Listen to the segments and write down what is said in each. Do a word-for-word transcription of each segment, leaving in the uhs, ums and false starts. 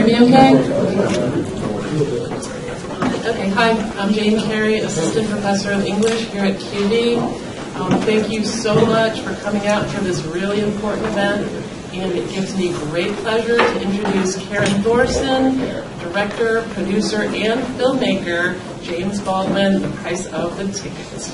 hear me okay? Okay, hi, I'm Jane Carey, Assistant Professor of English here at Q V. Um, thank you so much for coming out for this really important event, and it gives me great pleasure to introduce Karen Thorson, director, producer, and filmmaker, James Baldwin, The Price of the Ticket.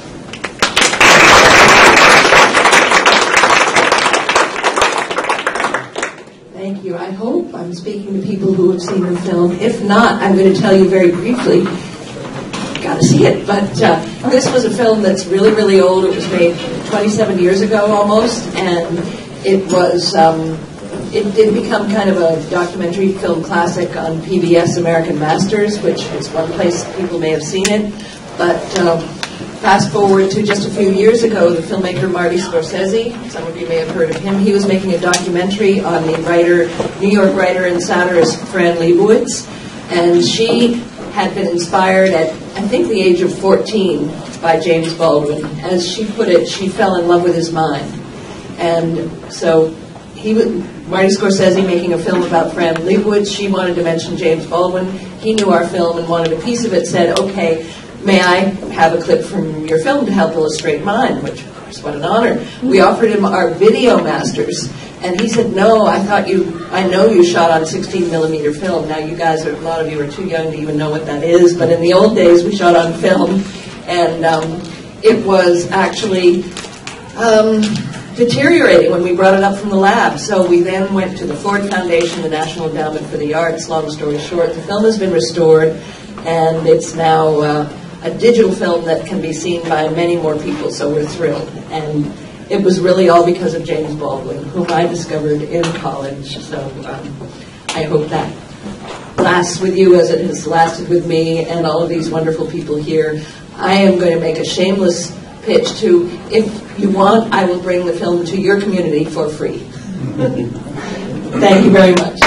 Thank you. I hope I'm speaking to people who have seen the film. If not, I'm going to tell you very briefly. Got to see it. But uh, this was a film that's really, really old. It was made twenty-seven years ago almost, and it was um, it did become kind of a documentary film classic on P B S American Masters, which is one place people may have seen it. But um, fast forward to just a few years ago, the filmmaker Marty Scorsese, some of you may have heard of him, he was making a documentary on the writer, New York writer and satirist Fran Lebowitz, and she had been inspired at, I think, the age of fourteen by James Baldwin. As she put it, she fell in love with his mind. And so he was, Marty Scorsese making a film about Fran Lebowitz, she wanted to mention James Baldwin. He knew our film and wanted a piece of it, said, okay, may I have a clip from your film to help illustrate mine? Which, of course, what an honor. We offered him our video masters, and he said, no, I thought you, I know you shot on sixteen millimeter film. Now, you guys, are, a lot of you are too young to even know what that is, but in the old days, we shot on film, and um, it was actually um, deteriorating when we brought it up from the lab. So we then went to the Ford Foundation, the National Endowment for the Arts. Long story short, the film has been restored, and it's now uh, a digital film that can be seen by many more people, so we're thrilled. And it was really all because of James Baldwin, whom I discovered in college. So um, I hope that lasts with you as it has lasted with me and all of these wonderful people here. I am going to make a shameless pitch to, if you want, I will bring the film to your community for free. Thank you very much.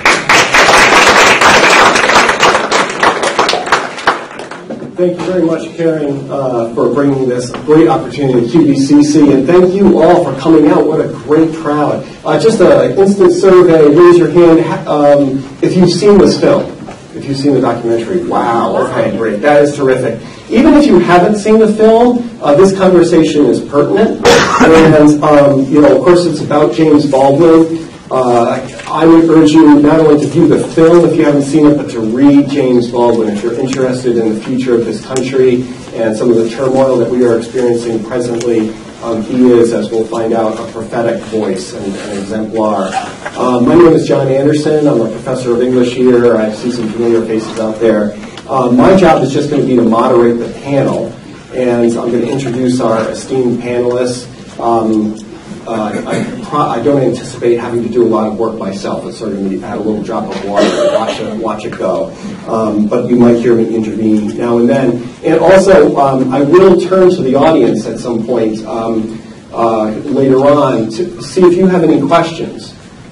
Thank you very much, Karen, uh, for bringing this great opportunity to Q V C C, and thank you all for coming out. What a great crowd. Uh, just an instant survey, raise your hand um, if you've seen this film, if you've seen the documentary. Wow, okay, great. That is terrific. Even if you haven't seen the film, uh, this conversation is pertinent, and, um, you know, of course, it's about James Baldwin. Uh, I would urge you not only to view the film if you haven't seen it, but to read James Baldwin if you're interested in the future of this country and some of the turmoil that we are experiencing presently. Um, he is, as we'll find out, a prophetic voice and an exemplar. Uh, my name is John Anderson. I'm a professor of English here. I see some familiar faces out there. Uh, my job is just going to be to moderate the panel, and I'm going to introduce our esteemed panelists. Um, Uh, I, pro- I don't anticipate having to do a lot of work myself. It's sort of going to add a little drop of water and watch it, watch it go. Um, but you might hear me intervene now and then. And also, um, I will turn to the audience at some point um, uh, later on to see if you have any questions.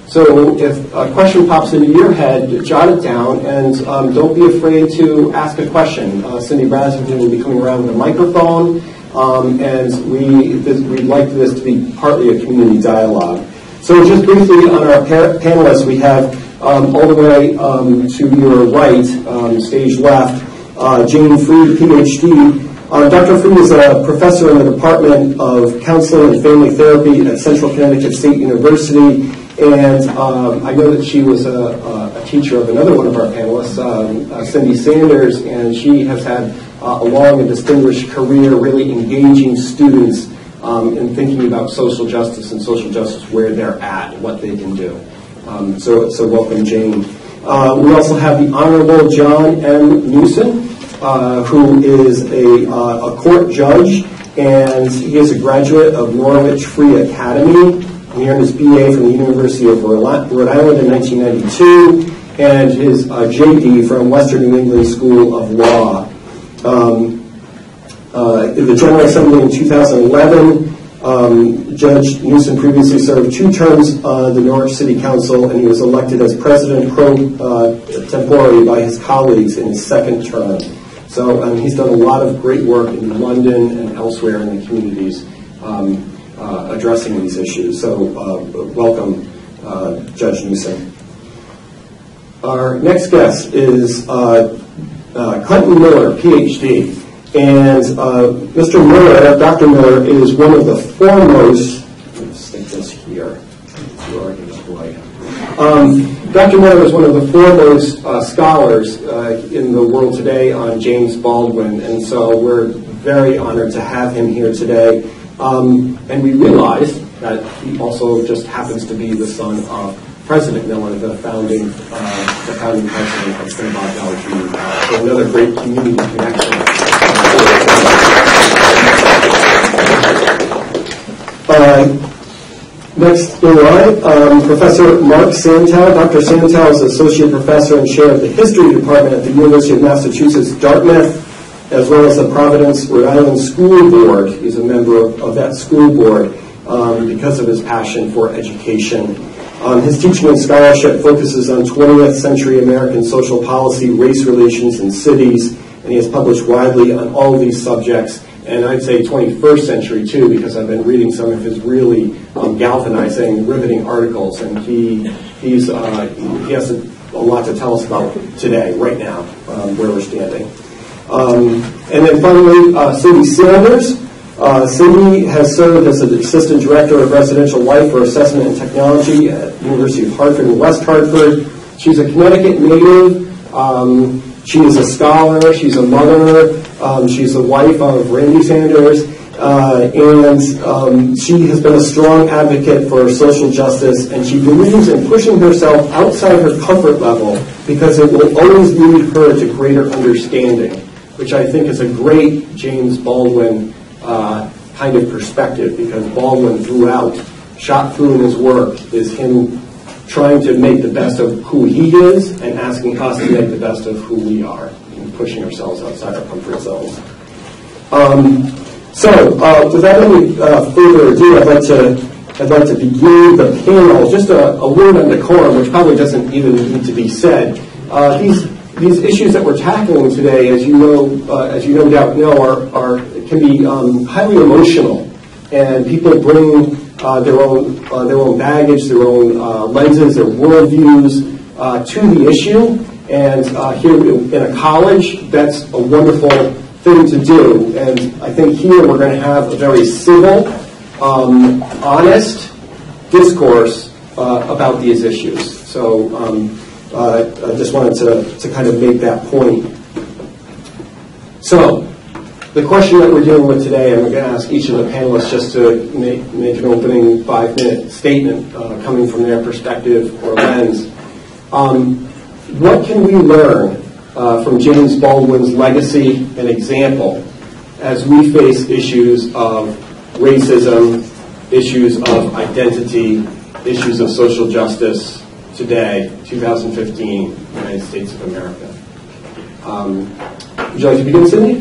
So if a question pops into your head, jot it down, and um, don't be afraid to ask a question. Uh, Cindy Brasington will be coming around with a microphone. Um, and we, this, we'd like this to be partly a community dialogue. So just briefly on our par- panelists, we have um, all the way um, to your right, um, stage left, uh, Jane Freed, P H D. Uh, Doctor Freed is a professor in the Department of Counseling and Family Therapy at Central Connecticut State University, and um, I know that she was a, a teacher of another one of our panelists, um, uh, Cindy Sanders, and she has had Uh, a long and distinguished career really engaging students um, in thinking about social justice and social justice where they're at, what they can do. Um, so, so welcome, Jane. Uh, we also have the Honorable John M. Newson, uh, who is a, uh, a court judge, and he is a graduate of Norwich Free Academy. He earned his B A from the University of Rhode Island in nineteen ninety-two, and his uh, J D from Western New England School of Law. Um, uh, in the General Assembly in two thousand eleven, um, Judge Newsom previously served two terms on the Norwich City Council, and he was elected as president pro uh, tempore by his colleagues in his second term. So um, he's done a lot of great work in London and elsewhere in the communities um, uh, addressing these issues. So uh, welcome, uh, Judge Newsom. our next guest is uh, uh, Clinton Miller, P H D. And uh, Mister Miller, Doctor Miller, is one of the foremost, let's stick this here, um, Doctor Miller is one of the foremost uh, scholars uh, in the world today on James Baldwin, and so we're very honored to have him here today. Um, and we realize that he also just happens to be the son of President Miller, the founding, uh, the founding president of Saint Bob Valley Community College. So another great community connection. Uh, next in line, um, Professor Mark Santel. Doctor Santel is Associate Professor and Chair of the History Department at the University of Massachusetts, Dartmouth, as well as the Providence, Rhode Island School Board. He's a member of, of that school board um, because of his passion for education. Um, his teaching and scholarship focuses on twentieth century American social policy, race relations in cities, and he has published widely on all of these subjects, and I'd say twenty-first century too, because I've been reading some of his really um, galvanizing, riveting articles, and he he's uh, he has a, a lot to tell us about today, right now, um, where we're standing. Um, and then finally, uh, Cindy Sanders. Uh, Cindy has served as the Assistant Director of Residential Life for Assessment and Technology at the University of Hartford in West Hartford. She's a Connecticut native. Um, she is a scholar. She's a mother. Um, she's the wife of Randy Sanders. Uh, and um, she has been a strong advocate for social justice, and she believes in pushing herself outside her comfort level because it will always lead her to greater understanding, which I think is a great James Baldwin Uh, kind of perspective, because Baldwin throughout, shot through in his work, is him trying to make the best of who he is and asking us to make the best of who we are, and pushing ourselves outside our comfort zones. Um, so, uh, without any uh, further ado, I'd like to I'd like to begin the panel. Just a, a word on decorum, which probably doesn't even need to be said. Uh, these these issues that we're tackling today, as you know, uh, as you no doubt know, are are can be um, highly emotional, and people bring uh, their own uh, their own baggage, their own uh, lenses, their worldviews uh, to the issue. And uh, here in a college, that's a wonderful thing to do. And I think here we're going to have a very civil, um, honest discourse uh, about these issues. So um, uh, I just wanted to to kind of make that point. So, the question that we're dealing with today, I'm going to ask each of the panelists just to make, make an opening five-minute statement uh, coming from their perspective or lens. Um, what can we learn uh, from James Baldwin's legacy and example as we face issues of racism, issues of identity, issues of social justice today, two thousand fifteen, United States of America? Um, would you like to begin, Cindy?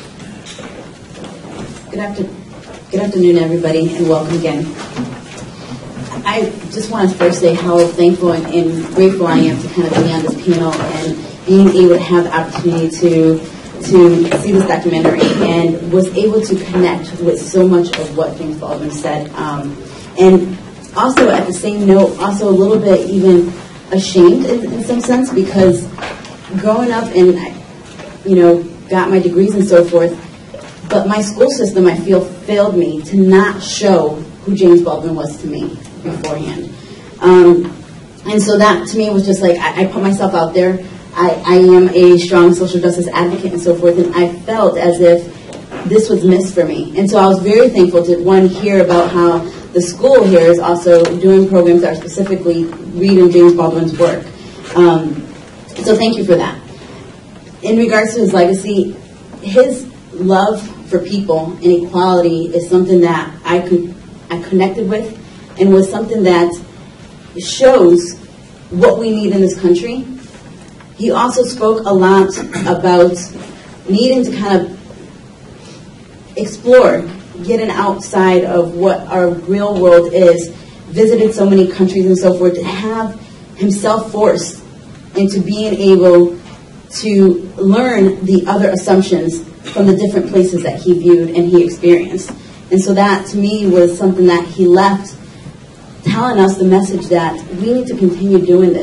Good, after, good afternoon, everybody, and welcome again. I just want to first say how thankful and, and grateful I am to kind of be on this panel and being able to have the opportunity to to see this documentary, and was able to connect with so much of what James Baldwin said. Um, and also, at the same note, also a little bit even ashamed in, in some sense, because growing up and, you know, got my degrees and so forth, but my school system, I feel, failed me to not show who James Baldwin was to me beforehand. Um, and so that, to me, was just like, I, I put myself out there. I, I am a strong social justice advocate and so forth, and I felt as if this was missed for me. And so I was very thankful to, one, hear about how the school here is also doing programs that are specifically reading James Baldwin's work. Um, so thank you for that. In regards to his legacy, his love for people and equality is something that I could I connected with, and was something that shows what we need in this country. He also spoke a lot about needing to kind of explore, getting outside of what our real world is, visited so many countries and so forth, to have himself forced into being able to learn the other assumptions from the different places that he viewed and he experienced. And so that, to me, was something that he left telling us the message that we need to continue doing this.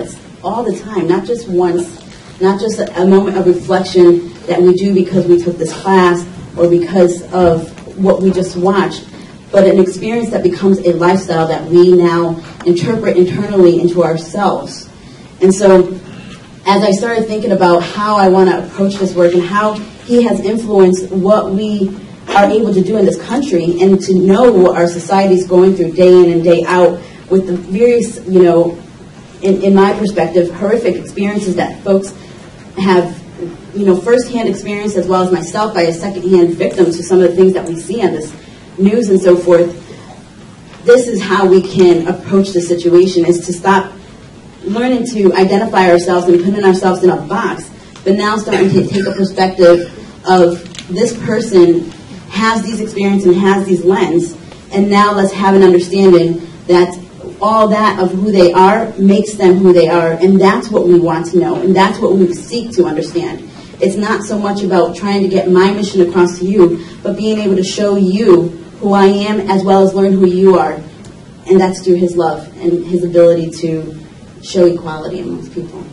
all the time, not just once, not just a, a moment of reflection that we do because we took this class or because of what we just watched, but an experience that becomes a lifestyle that we now interpret internally into ourselves. And so as I started thinking about how I want to approach this work and how he has influenced what we are able to do in this country, and to know what our society is going through day in and day out with the various, you know, in, in my perspective, horrific experiences that folks have, you know, firsthand experience, as well as myself, by a secondhand victim to some of the things that we see on this news and so forth. This is how we can approach the situation, is to stop learning to identify ourselves and putting ourselves in a box, but now starting to take a perspective of this person has these experiences and has these lens, and now let's have an understanding that all that of who they are makes them who they are, and that's what we want to know, and that's what we seek to understand. It's not so much about trying to get my mission across to you, but being able to show you who I am as well as learn who you are, and that's through his love and his ability to show equality amongst people.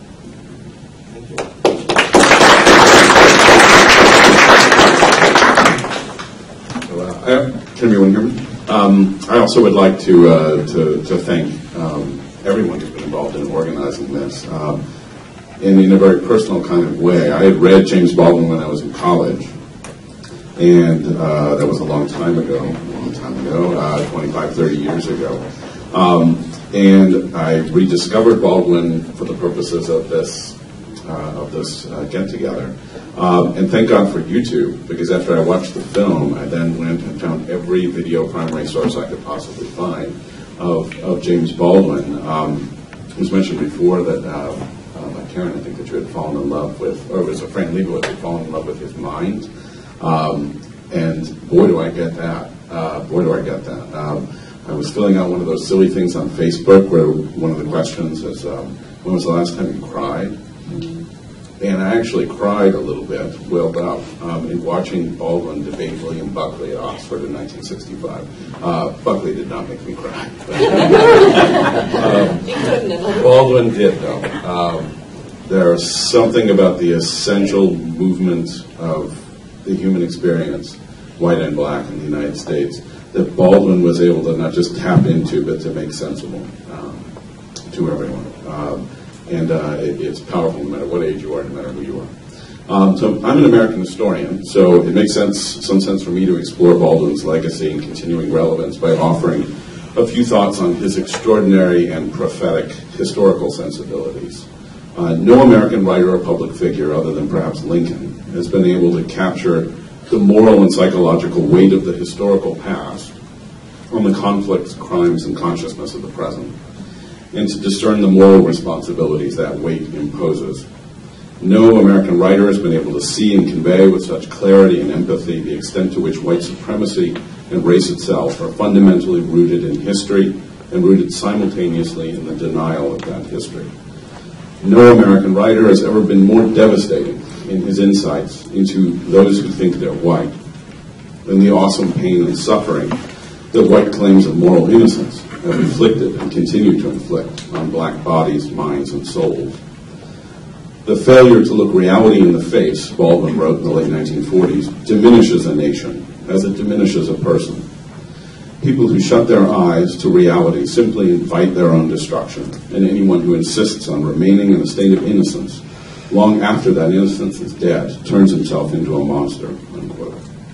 Uh, can everyone hear me? Um, I also would like to uh, to, to thank um, everyone who's been involved in organizing this, um, in, in a very personal kind of way. I had read James Baldwin when I was in college, and uh, that was a long time ago, a long time ago, uh, twenty-five, thirty years ago. Um, and I rediscovered Baldwin for the purposes of this uh, of this uh, get-together. Um, and thank God for YouTube, because after I watched the film, I then went and found every video primary source I could possibly find of, of James Baldwin. Um, it was mentioned before that, uh, uh, by Karen, I think that you had fallen in love with, or it was a friend Leibowitz had fallen in love with his mind. Um, and boy, do I get that. Uh, boy, do I get that. Um, I was filling out one of those silly things on Facebook where one of the questions is, um, when was the last time you cried? And I actually cried a little bit, wailed out, um, in watching Baldwin debate William Buckley at Oxford in nineteen sixty-five. Uh, Buckley did not make me cry. um, Baldwin did, though. Um, there's something about the essential movement of the human experience, white and black in the United States, that Baldwin was able to not just tap into, but to make sensible um, to everyone. Um, And uh, it, it's powerful no matter what age you are, no matter who you are. Um, so I'm an American historian, so it makes sense, some sense for me to explore Baldwin's legacy and continuing relevance by offering a few thoughts on his extraordinary and prophetic historical sensibilities. Uh, no American writer or public figure, other than perhaps Lincoln, has been able to capture the moral and psychological weight of the historical past on the conflicts, crimes, and consciousness of the present, and to discern the moral responsibilities that weight imposes. No American writer has been able to see and convey with such clarity and empathy the extent to which white supremacy and race itself are fundamentally rooted in history and rooted simultaneously in the denial of that history. No American writer has ever been more devastating in his insights into those who think they're white than the awesome pain and suffering that white claims of moral innocence have inflicted and continue to inflict on black bodies, minds, and souls. The failure to look reality in the face, Baldwin wrote in the late nineteen forties, diminishes a nation as it diminishes a person. People who shut their eyes to reality simply invite their own destruction, and anyone who insists on remaining in a state of innocence long after that innocence is dead turns himself into a monster, unquote.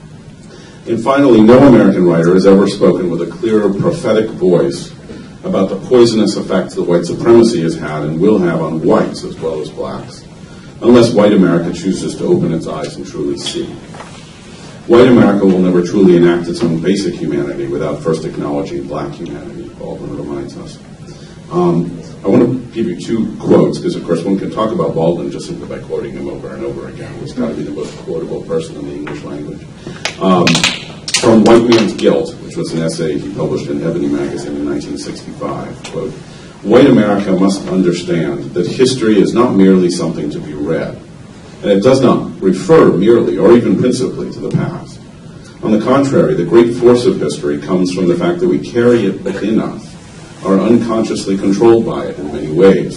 And finally, no American writer has ever spoken with a clearer prophetic voice about the poisonous effects that white supremacy has had and will have on whites as well as blacks, unless white America chooses to open its eyes and truly see. White America will never truly enact its own basic humanity without first acknowledging black humanity, Baldwin reminds us. Um, I want to give you two quotes, because of course one can talk about Baldwin just simply by quoting him over and over again. He's got to be the most quotable person in the English language. Um, from White Man's Guilt, which was an essay he published in Ebony magazine in nineteen sixty-five, quote, "White America must understand that history is not merely something to be read, and it does not refer merely or even principally to the past. On the contrary, the great force of history comes from the fact that we carry it within us, are unconsciously controlled by it in many ways,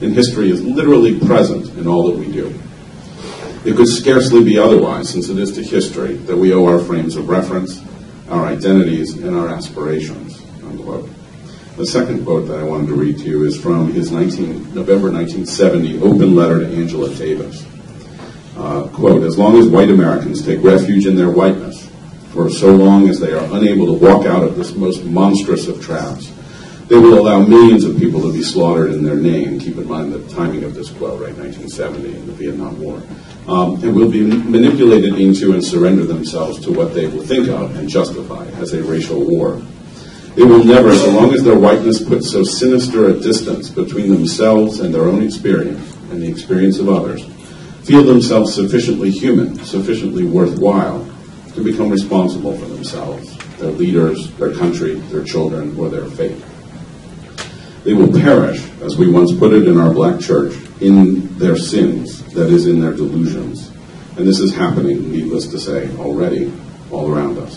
and history is literally present in all that we do. It could scarcely be otherwise, since it is to history that we owe our frames of reference, our identities, and our aspirations, unquote. The second quote that I wanted to read to you is from his November nineteen seventy open letter to Angela Davis. Uh, quote, "As long as white Americans take refuge in their whiteness, for so long as they are unable to walk out of this most monstrous of traps, they will allow millions of people to be slaughtered in their name." Keep in mind the timing of this quote, right, nineteen seventy, in the Vietnam War. Um, and will be manipulated into and surrender themselves to what they will think of and justify as a racial war. They will never, so long as their whiteness puts so sinister a distance between themselves and their own experience and the experience of others, feel themselves sufficiently human, sufficiently worthwhile to become responsible for themselves, their leaders, their country, their children, or their fate. They will perish, as we once put it in our black church, in their sins, that is, in their delusions. And this is happening, needless to say, already all around us.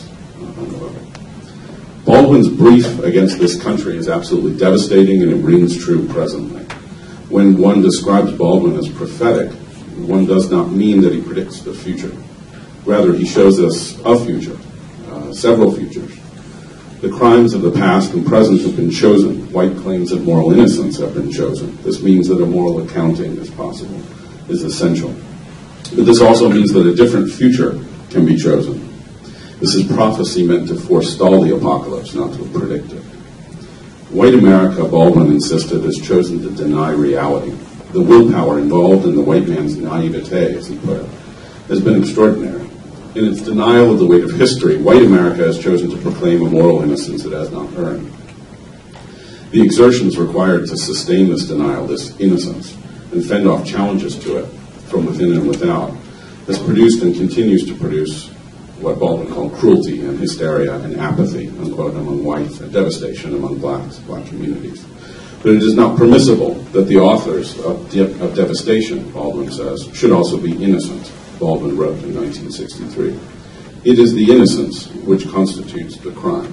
Baldwin's brief against this country is absolutely devastating, and it rings true presently. When one describes Baldwin as prophetic, one does not mean that he predicts the future. Rather, he shows us a future, uh, several futures. The crimes of the past and present have been chosen. White claims of moral innocence have been chosen. This means that a moral accounting is possible, is essential. But this also means that a different future can be chosen. This is prophecy meant to forestall the apocalypse, not to predict it. White America, Baldwin insisted, has chosen to deny reality. The willpower involved in the white man's naivete, as he put it, has been extraordinary. In its denial of the weight of history, white America has chosen to proclaim a moral innocence it has not earned. The exertions required to sustain this denial, this innocence, and fend off challenges to it from within and without, has produced and continues to produce what Baldwin called cruelty and hysteria and apathy, unquote, among whites, and devastation among blacks, black communities. But it is not permissible that the authors of, de of devastation, Baldwin says, should also be innocent, Baldwin wrote in nineteen sixty-three. It is the innocence which constitutes the crime.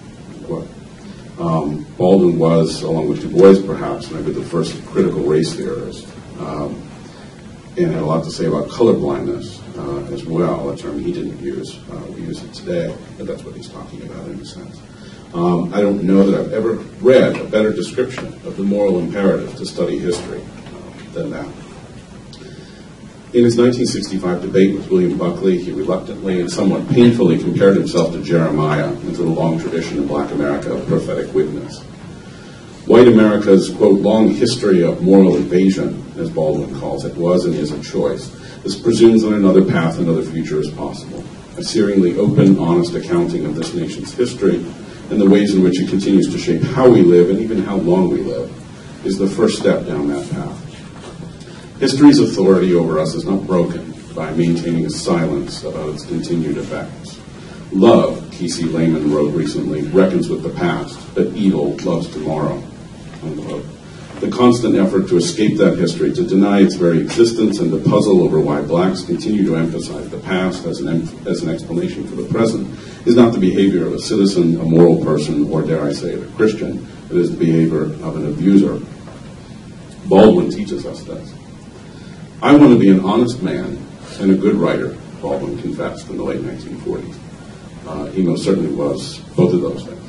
Um, Baldwin was, along with Du Bois perhaps, maybe the first critical race theorist, um, and had a lot to say about colorblindness uh, as well, a term he didn't use. Uh, we use it today, but that's what he's talking about in a sense. Um, I don't know that I've ever read a better description of the moral imperative to study history uh, than that. In his nineteen sixty-five debate with William Buckley, he reluctantly and somewhat painfully compared himself to Jeremiah and to the long tradition in black America of prophetic witness. White America's, quote, long history of moral evasion, as Baldwin calls it, was and is a choice. This presumes that another path, another future is possible. A searingly open, honest accounting of this nation's history and the ways in which it continues to shape how we live and even how long we live is the first step down that path. History's authority over us is not broken by maintaining a silence about its continued effects. Love, K C Lehman wrote recently, reckons with the past, but evil loves tomorrow. Unquote. The constant effort to escape that history, to deny its very existence, and to puzzle over why blacks continue to emphasize the past as an, as an explanation for the present, is not the behavior of a citizen, a moral person, or dare I say it, a Christian. It is the behavior of an abuser. Baldwin teaches us this. I want to be an honest man and a good writer, Baldwin confessed in the late nineteen forties. Uh, he most certainly was both of those things.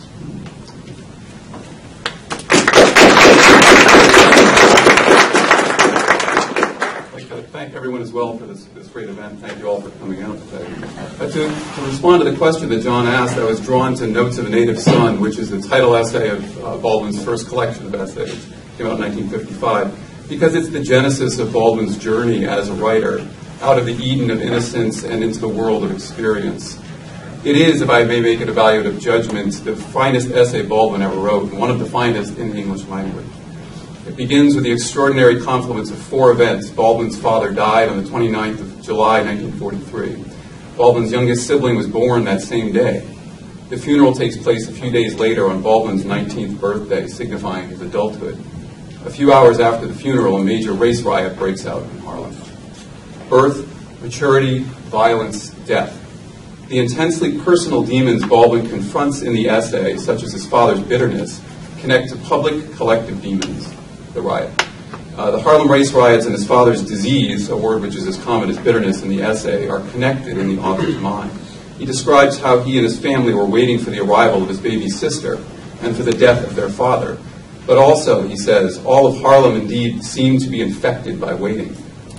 I'd like to thank everyone as well for this, this great event. Thank you all for coming out today. Uh, to, to respond to the question that John asked, I was drawn to Notes of a Native Son, which is the title essay of uh, Baldwin's first collection of essays. It came out in nineteen fifty-five. Because it's the genesis of Baldwin's journey as a writer, out of the Eden of innocence and into the world of experience. It is, if I may make it evaluative judgment, the finest essay Baldwin ever wrote, and one of the finest in the English language. It begins with the extraordinary confluence of four events. Baldwin's father died on the twenty-ninth of July, nineteen forty-three. Baldwin's youngest sibling was born that same day. The funeral takes place a few days later on Baldwin's nineteenth birthday, signifying his adulthood. A few hours after the funeral, a major race riot breaks out in Harlem. Birth, maturity, violence, death. The intensely personal demons Baldwin confronts in the essay, such as his father's bitterness, connect to public collective demons, the riot. Uh, the Harlem race riots and his father's disease, a word which is as common as bitterness in the essay, are connected in the author's mind. He describes how he and his family were waiting for the arrival of his baby sister and for the death of their father. But also, he says, all of Harlem indeed seemed to be infected by waiting.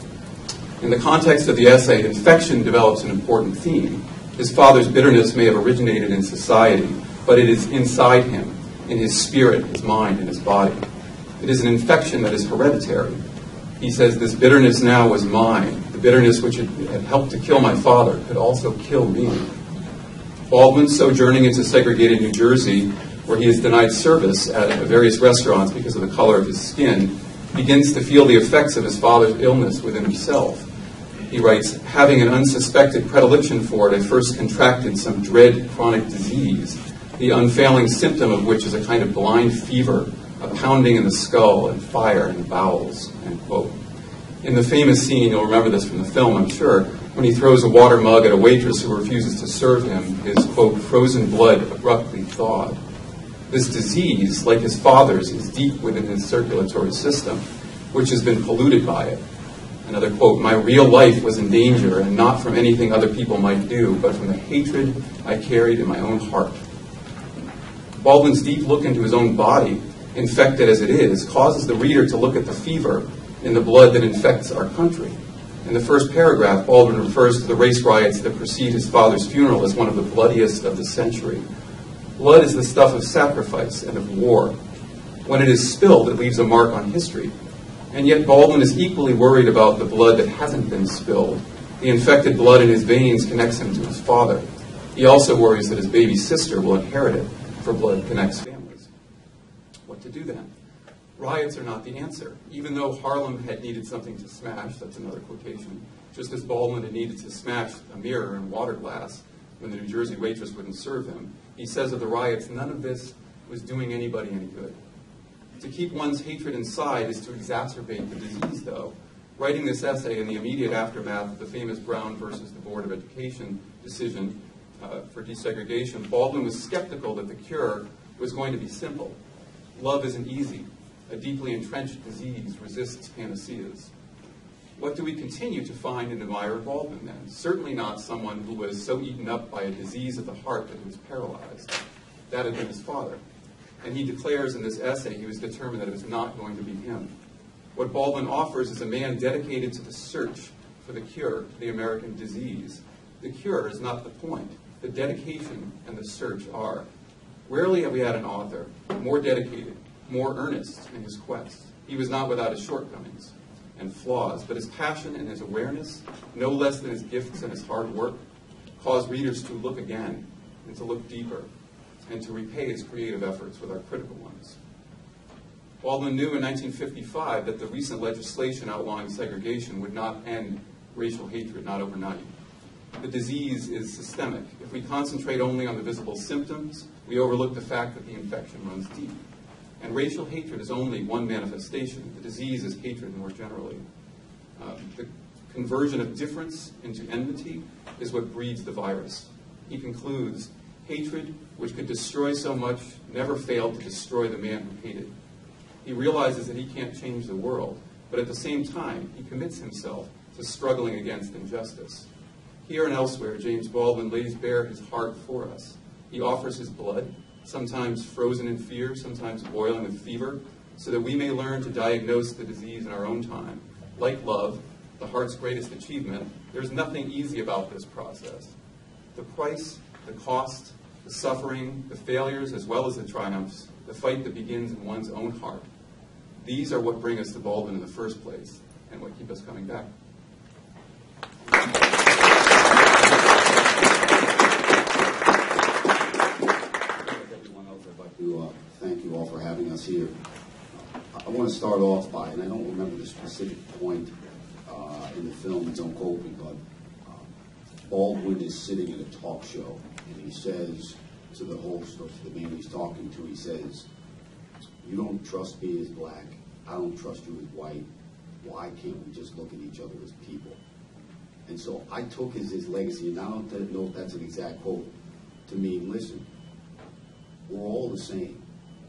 In the context of the essay, infection develops an important theme. His father's bitterness may have originated in society, but it is inside him, in his spirit, his mind, and his body. It is an infection that is hereditary. He says, this bitterness now was mine. The bitterness which had, had helped to kill my father could also kill me. Baldwin, sojourning into segregated New Jersey, where he is denied service at various restaurants because of the color of his skin, begins to feel the effects of his father's illness within himself. He writes, having an unsuspected predilection for it, I first contracted some dread chronic disease, the unfailing symptom of which is a kind of blind fever, a pounding in the skull and fire in the bowels, end quote. In the famous scene, you'll remember this from the film, I'm sure, when he throws a water mug at a waitress who refuses to serve him, his, quote, frozen blood abruptly thawed. This disease, like his father's, is deep within his circulatory system, which has been polluted by it. Another quote, my real life was in danger, and not from anything other people might do, but from the hatred I carried in my own heart. Baldwin's deep look into his own body, infected as it is, causes the reader to look at the fever in the blood that infects our country. In the first paragraph, Baldwin refers to the race riots that precede his father's funeral as one of the bloodiest of the century. Blood is the stuff of sacrifice and of war. When it is spilled, it leaves a mark on history. And yet Baldwin is equally worried about the blood that hasn't been spilled. The infected blood in his veins connects him to his father. He also worries that his baby sister will inherit it, for blood connects families. What to do then? Riots are not the answer. Even though Harlem had needed something to smash, that's another quotation, just as Baldwin had needed to smash a mirror and water glass when the New Jersey waitress wouldn't serve him, he says of the riots, none of this was doing anybody any good. To keep one's hatred inside is to exacerbate the disease, though. Writing this essay in the immediate aftermath of the famous Brown versus the Board of Education decision uh, for desegregation, Baldwin was skeptical that the cure was going to be simple. Love isn't easy. A deeply entrenched disease resists panaceas. What do we continue to find and admire Baldwin then? Certainly not someone who was so eaten up by a disease of the heart that he was paralyzed. That had been his father. And he declares in this essay he was determined that it was not going to be him. What Baldwin offers is a man dedicated to the search for the cure to the American disease. The cure is not the point. The dedication and the search are. Rarely have we had an author more dedicated, more earnest in his quest. He was not without his shortcomings and flaws, but his passion and his awareness, no less than his gifts and his hard work, caused readers to look again and to look deeper and to repay his creative efforts with our critical ones. Baldwin knew in nineteen fifty-five that the recent legislation outlawing segregation would not end racial hatred, not overnight. The disease is systemic. If we concentrate only on the visible symptoms, we overlook the fact that the infection runs deep. And racial hatred is only one manifestation. The disease is hatred more generally. Uh, the conversion of difference into enmity is what breeds the virus. He concludes, hatred, which could destroy so much, never failed to destroy the man who hated. He realizes that he can't change the world, but at the same time, he commits himself to struggling against injustice. Here and elsewhere, James Baldwin lays bare his heart for us. He offers his blood, sometimes frozen in fear, sometimes boiling with fever, so that we may learn to diagnose the disease in our own time. Like love, the heart's greatest achievement, there's nothing easy about this process. The price, the cost, the suffering, the failures, as well as the triumphs, the fight that begins in one's own heart. These are what bring us to Baldwin in the first place, and what keep us coming back. To, uh, thank you all for having us here. Uh, I want to start off by, and I don't remember the specific point uh, in the film, don't quote me, but uh, Baldwin is sitting in a talk show, and he says to the host, or to the man he's talking to, he says, you don't trust me as black, I don't trust you as white, why can't we just look at each other as people? And so I took his, his legacy, and I don't know if that's an exact quote, to mean, listen, we're all the same.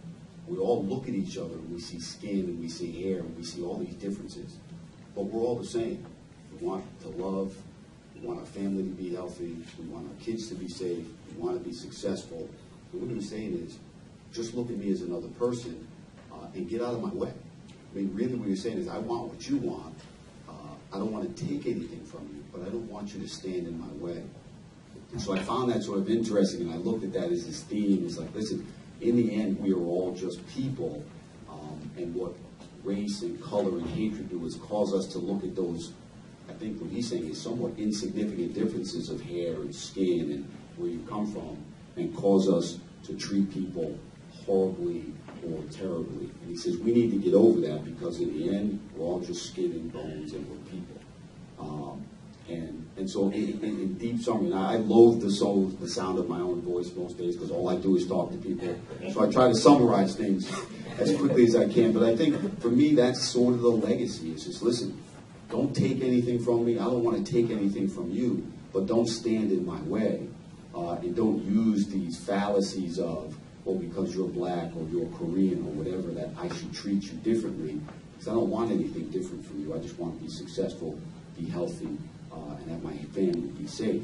we all look at each other and we see skin and we see hair and we see all these differences. But we're all the same. We want to love. We want our family to be healthy. We want our kids to be safe. We want to be successful. And what I'm saying is, just look at me as another person uh, and get out of my way. I mean, really what you're saying is, I want what you want. Uh, I don't want to take anything from you, but I don't want you to stand in my way. And so I found that sort of interesting, and I looked at that as this theme. It's like, listen, in the end, we are all just people, um, and what race and color and hatred do is cause us to look at those, I think what he's saying is somewhat insignificant differences of hair and skin and where you come from, and cause us to treat people horribly or terribly. And he says we need to get over that, because in the end, we're all just skin and bones and we're people. Um, and and so in, in, in deep summary, and I, I loathe the, soul, the sound of my own voice most days, because all I do is talk to people. So I try to summarize things as quickly as I can. But I think for me, that's sort of the legacy. It's just, listen, don't take anything from me. I don't want to take anything from you, but don't stand in my way. Uh, and don't use these fallacies of, well, because you're black or you're Korean or whatever, that I should treat you differently. Because I don't want anything different from you. I just want to be successful, be healthy, uh, and have my family be safe.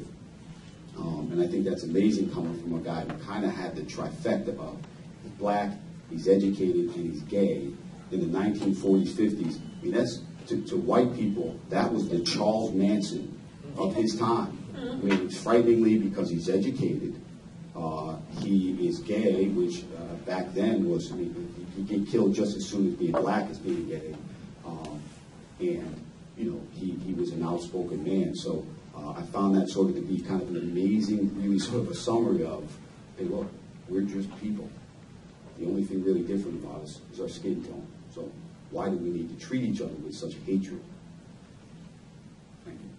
Um, and I think that's amazing coming from a guy who kind of had the trifecta of he's black, he's educated, and he's gay. In the nineteen forties, fifties, I mean, that's, to, to white people, that was the Charles Manson of his time. I mean, frighteningly, because he's educated. Uh, he is gay, which uh, back then was, I mean, he get killed just as soon as being black as being gay. Um, and, you know, he, he was an outspoken man. So uh, I found that sort of to be kind of an amazing, really sort of a summary of, hey, look, we're just people. The only thing really different about us is our skin tone. So why do we need to treat each other with such hatred? Thank you.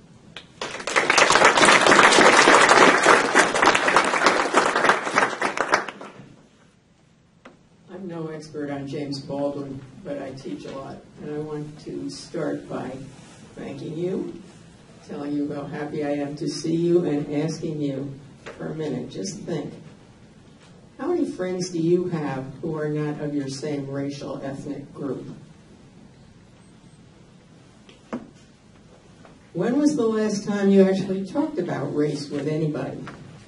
I'm no expert on James Baldwin, but I teach a lot. And I want to start by thanking you, telling you how happy I am to see you, and asking you for a minute, just think. How many friends do you have who are not of your same racial, ethnic group? When was the last time you actually talked about race with anybody?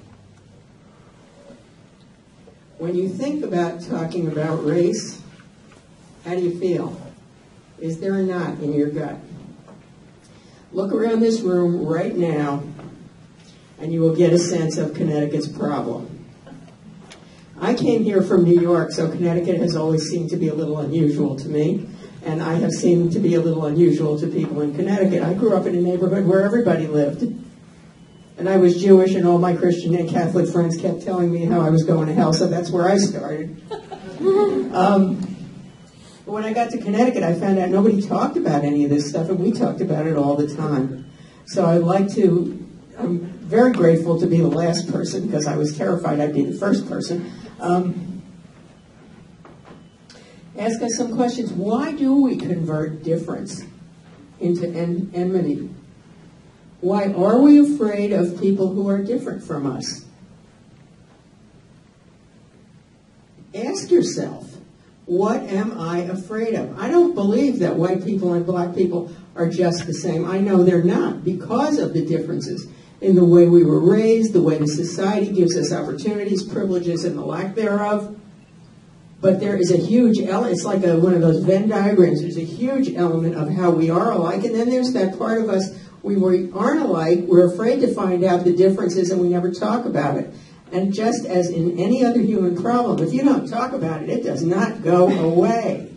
When you think about talking about race, how do you feel? Is there a knot in your gut? Look around this room right now, and you will get a sense of Connecticut's problem. I came here from New York, so Connecticut has always seemed to be a little unusual to me, and I have seemed to be a little unusual to people in Connecticut. I grew up in a neighborhood where everybody lived. And I was Jewish, and all my Christian and Catholic friends kept telling me how I was going to hell, so that's where I started. um, but when I got to Connecticut, I found out nobody talked about any of this stuff, and we talked about it all the time. So I'd like to, I'm very grateful to be the last person, because I was terrified I'd be the first person. Um, ask us some questions. Why do we convert difference into en- enmity? Why are we afraid of people who are different from us? Ask yourself, what am I afraid of? I don't believe that white people and black people are just the same. I know they're not, because of the differences in the way we were raised, the way the society gives us opportunities, privileges, and the lack thereof. But there is a huge element, it's like a, one of those Venn diagrams, there's a huge element of how we are alike, and then there's that part of us we aren't alike, we're afraid to find out the differences, and we never talk about it. And just as in any other human problem, if you don't talk about it, it does not go away.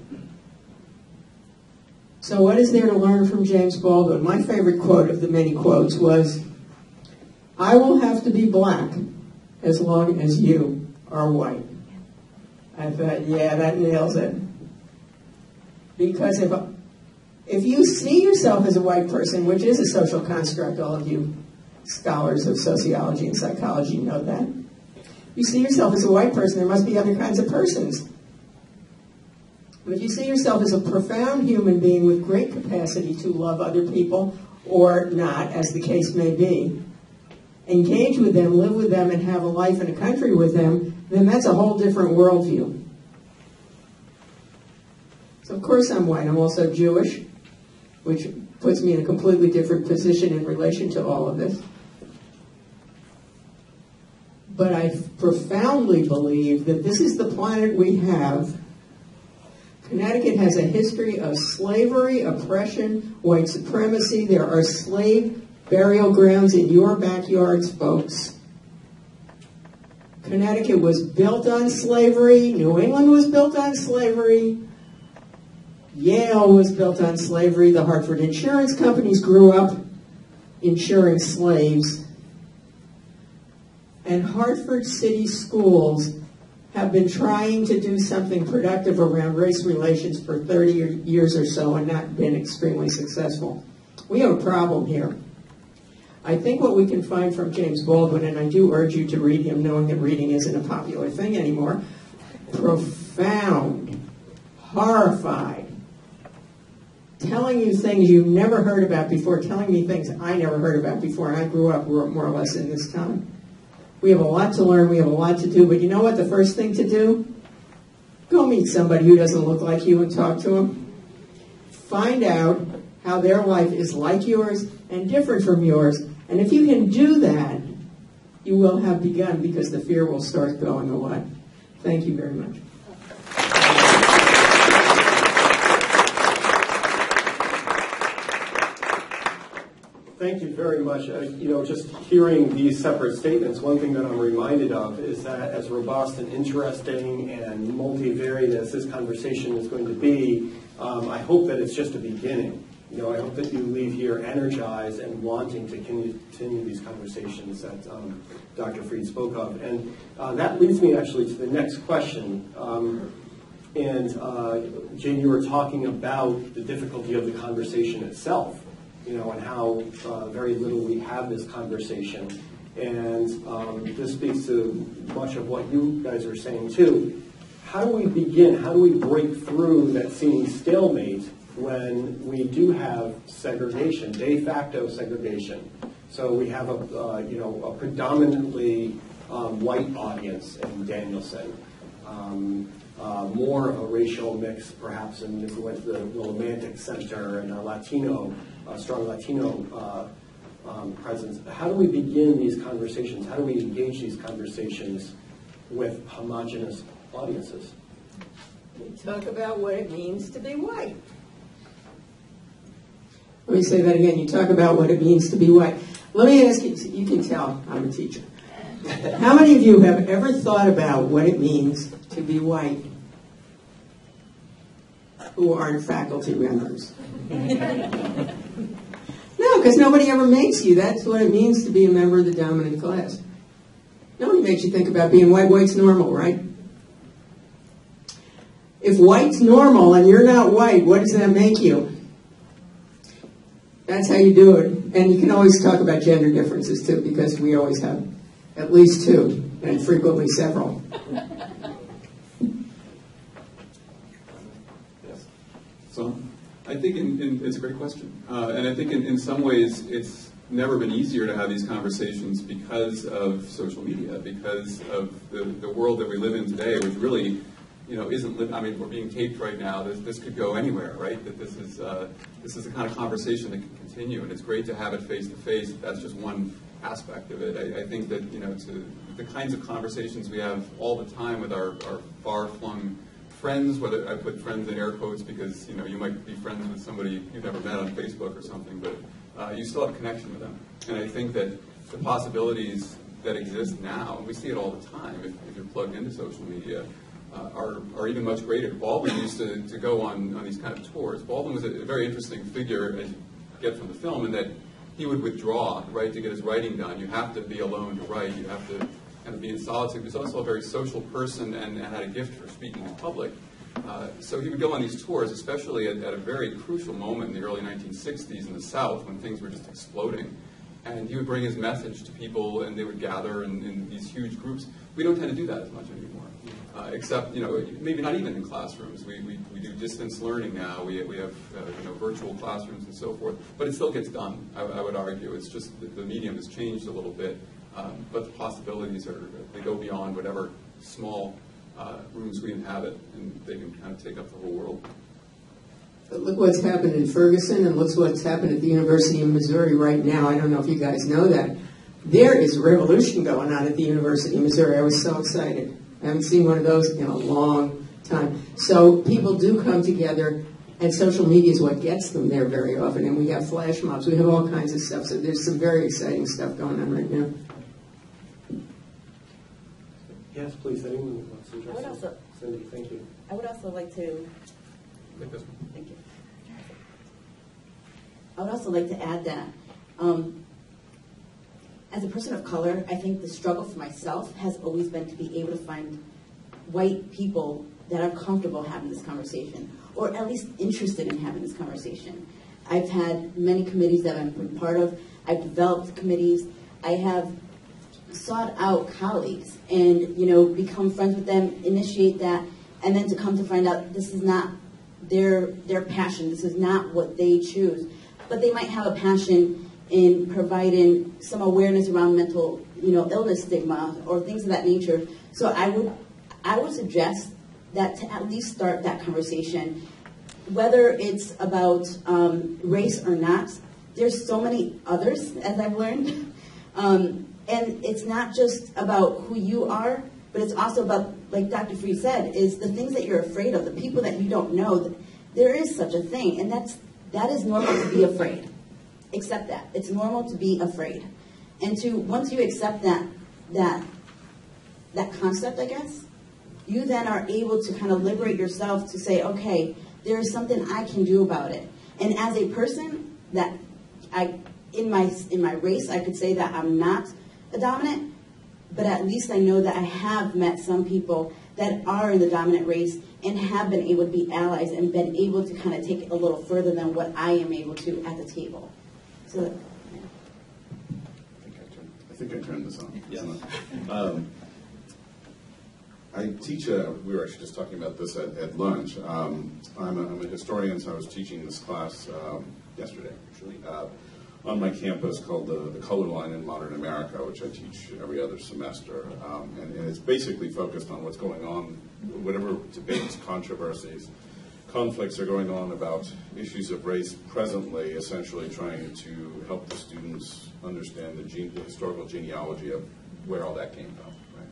So what is there to learn from James Baldwin? My favorite quote of the many quotes was, I will have to be black as long as you are white. I thought, yeah, that nails it. Because if, if you see yourself as a white person, which is a social construct, all of you scholars of sociology and psychology know that. You see yourself as a white person, there must be other kinds of persons. But if you see yourself as a profound human being with great capacity to love other people, or not, as the case may be, engage with them, live with them, and have a life in a country with them, then that's a whole different worldview. So of course I'm white. I'm also Jewish, which puts me in a completely different position in relation to all of this. But I profoundly believe that this is the planet we have. Connecticut has a history of slavery, oppression, white supremacy. There are slave burial grounds in your backyards, folks. Connecticut was built on slavery. New England was built on slavery. Yale was built on slavery. The Hartford insurance companies grew up insuring slaves. And Hartford City Schools have been trying to do something productive around race relations for thirty years or so and not been extremely successful. We have a problem here. I think what we can find from James Baldwin, and I do urge you to read him, knowing that reading isn't a popular thing anymore, profound, horrified, telling you things you never heard about before, telling me things I never heard about before, and I grew up more or less in this time. We have a lot to learn, we have a lot to do, but you know what the first thing to do? Go meet somebody who doesn't look like you and talk to them. Find out how their life is like yours and different from yours. And if you can do that, you will have begun, because the fear will start going away. Thank you very much. Thank you very much. Uh, you know, just hearing these separate statements, one thing that I'm reminded of is that as robust and interesting and multivariate as this conversation is going to be, um, I hope that it's just a beginning. You know, I hope that you leave here energized and wanting to continue these conversations that um, Doctor Fried spoke of. And uh, that leads me actually to the next question. Um, and uh, Jane, you were talking about the difficulty of the conversation itself. You know, and how uh, very little we have this conversation. And um, this speaks to much of what you guys are saying, too. How do we begin? How do we break through that seeming stalemate when we do have segregation, de facto segregation? So we have a, uh, you know, a predominantly um, white audience in Danielson. Um, uh, more of a racial mix, perhaps, in if we went to the Willimantic Center and a Latino A strong Latino uh, um, presence. How do we begin these conversations? How do we engage these conversations with homogenous audiences? We talk about what it means to be white. Let me say that again. You talk about what it means to be white. Let me ask you, you can tell I'm a teacher. How many of you have ever thought about what it means to be white who aren't faculty members? No, because nobody ever makes you. That's what it means to be a member of the dominant class. Nobody makes you think about being white. White's normal, right? If white's normal and you're not white, what does that make you? That's how you do it. And you can always talk about gender differences, too, because we always have at least two, and frequently several. Yes. So, I think in, in, it's a great question. Uh, and I think in, in some ways it's never been easier to have these conversations because of social media, because of the, the world that we live in today, which really, you know, isn't, li- I mean, we're being taped right now. This, this could go anywhere, right? That this is, uh, this is the kind of conversation that can continue, and it's great to have it face-to-face. That's just one aspect of it. I, I think that, you know, to the kinds of conversations we have all the time with our, our far-flung friends, whether I put friends in air quotes because, you know, you might be friends with somebody you've never met on Facebook or something, but uh, you still have a connection with them. And I think that the possibilities that exist now, and we see it all the time if, if you're plugged into social media, uh, are, are even much greater. Baldwin used to, to go on, on these kind of tours. Baldwin was a, a very interesting figure, as you get from the film, in that he would withdraw, right, to get his writing done. You have to be alone to write. You have to kind of be in solitude. He was also a very social person and, and had a gift for speaking in public. Uh, so he would go on these tours, especially at, at a very crucial moment in the early nineteen sixties in the South when things were just exploding. And he would bring his message to people, and they would gather in, in these huge groups. We don't tend to do that as much anymore, uh, except, you know, maybe not even in classrooms. We, we, we do distance learning now. We, we have uh, you know, virtual classrooms and so forth. But it still gets done, I, I would argue. It's just the, the medium has changed a little bit. Um, but the possibilities are, they go beyond whatever small uh, rooms we inhabit, and they can kind of take up the whole world. But look what's happened in Ferguson, and look what's happened at the University of Missouri right now. I don't know if you guys know that. There is a revolution going on at the University of Missouri. I was so excited. I haven't seen one of those in a long time. So people do come together, and social media is what gets them there very often. And we have flash mobs. We have all kinds of stuff. So there's some very exciting stuff going on right now. Yes, please. Anyone wants to address I would also, Cindy, thank you. I would also like to, Take this one. thank you. I would also like to add that um, as a person of color, I think the struggle for myself has always been to be able to find white people that are comfortable having this conversation, or at least interested in having this conversation. I've had many committees that I've been part of. I've developed committees. I have sought out colleagues and, you know, become friends with them, initiate that, and then to come to find out this is not their their passion. This is not what they choose. But they might have a passion in providing some awareness around mental, you know, illness stigma or things of that nature. So I would, I would suggest that to at least start that conversation, whether it's about um, race or not. There's so many others, as I've learned, um, and it's not just about who you are, but it's also about, like Doctor Free said, is the things that you're afraid of, the people that you don't know. There is such a thing, and that's that is normal to be afraid. Accept that. It's normal to be afraid. And to once you accept that that that concept, I guess, you then are able to kind of liberate yourself to say, okay, there is something I can do about it. And as a person that I in my in my race, I could say that I'm not a dominant, but at least I know that I have met some people that are in the dominant race and have been able to be allies and been able to kind of take it a little further than what I am able to at the table. So, yeah. I think I turned, I think I turned this on. Yeah. Um, I teach a, we were actually just talking about this at, at lunch. Um, I'm, a, I'm a historian, so I was teaching this class um, yesterday, actually, uh, on my campus called the, the Color Line in Modern America, which I teach every other semester. Um, and, and it's basically focused on what's going on, whatever debates, controversies, conflicts are going on about issues of race presently, essentially trying to help the students understand the, gene, the historical genealogy of where all that came from. Right?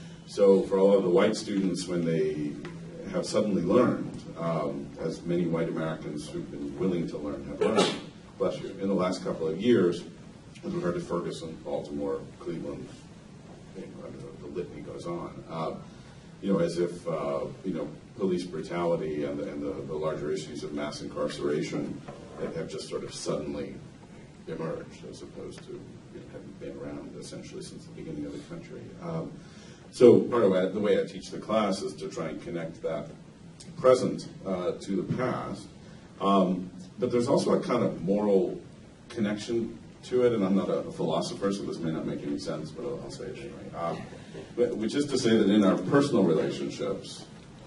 So for all of the white students, when they have suddenly learned, um, as many white Americans who've been willing to learn have learned, bless you, in the last couple of years, with regard to Ferguson, Baltimore, Cleveland, you know, the, the litany goes on. Uh, you know, as if, uh, you know, police brutality and, the, and the, the larger issues of mass incarceration have, have just sort of suddenly emerged, as opposed to, you know, having been around essentially since the beginning of the country. Um, so part of the way I teach the class is to try and connect that present uh, to the past. Um, but there's also a kind of moral connection to it, and I'm not a philosopher, so this may not make any sense, but I'll, I'll say it anyway. Uh, but, which is to say that in our personal relationships,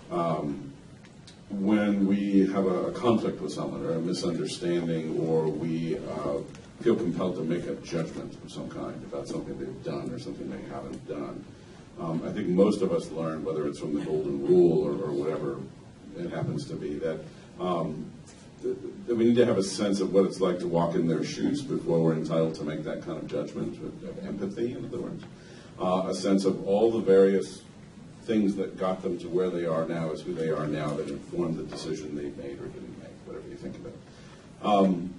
um, when we have a, a conflict with someone or a misunderstanding, or we uh, feel compelled to make a judgment of some kind about something they've done or something they haven't done, um, I think most of us learn, whether it's from the Golden Rule or, or whatever it happens to be, that um, that we need to have a sense of what it's like to walk in their shoes before we're entitled to make that kind of judgment, of empathy, in other words. Uh, a sense of all the various things that got them to where they are now as who they are now that informed the decision they made or didn't make, whatever you think of it. Um,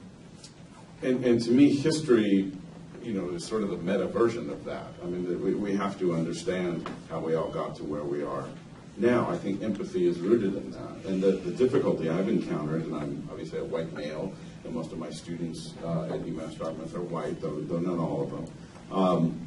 and, and to me, history, you know, is sort of the meta version of that. I mean, we, we have to understand how we all got to where we are now. I think empathy is rooted in that. And the, the difficulty I've encountered, and I'm obviously a white male, and most of my students uh, at UMass Dartmouth are white, though, though not all of them, um,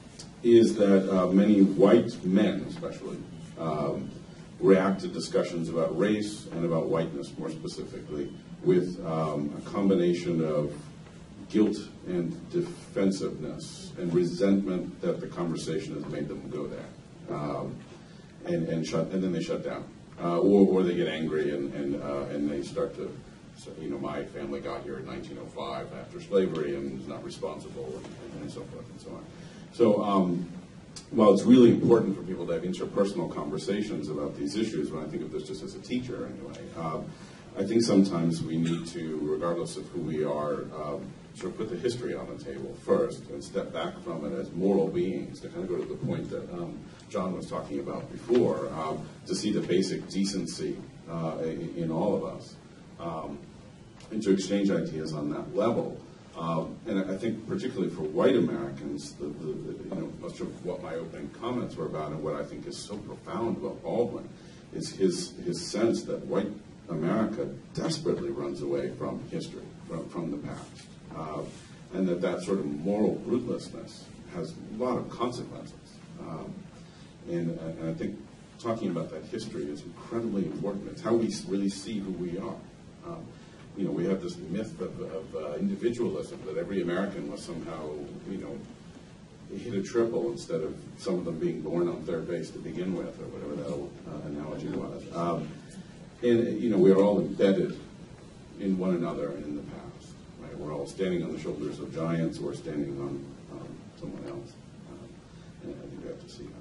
is that uh, many white men, especially, um, react to discussions about race and about whiteness, more specifically, with um, a combination of guilt and defensiveness and resentment that the conversation has made them go there. Um, And, and shut, and then they shut down, uh, or, or they get angry and and uh, and they start to, so, you know, my family got here in nineteen oh five after slavery and is not responsible, and, and so forth and so on. So, um, while it's really important for people to have interpersonal conversations about these issues, when I think of this just as a teacher anyway, uh, I think sometimes we need to, regardless of who we are, um, sort of put the history on the table first and step back from it as moral beings, to kind of go to the point that um, John was talking about before, um, to see the basic decency uh, in, in all of us, um, and to exchange ideas on that level. Um, and I think particularly for white Americans, the, the, the, you know, much of what my opening comments were about and what I think is so profound about Baldwin is his, his sense that white America desperately runs away from history, from, from the past. Uh, and that that sort of moral rootlessness has a lot of consequences. Um, and, and I think talking about that history is incredibly important. It's how we really see who we are. Um, you know, we have this myth of, of uh, individualism, that every American must somehow, you know, hit a triple instead of some of them being born on third base to begin with, or whatever that old uh, analogy was. Um, and, you know, we are all embedded in one another and in the past. Right? We're all standing on the shoulders of giants, or standing on um, someone else. Um, and I think we have to see that.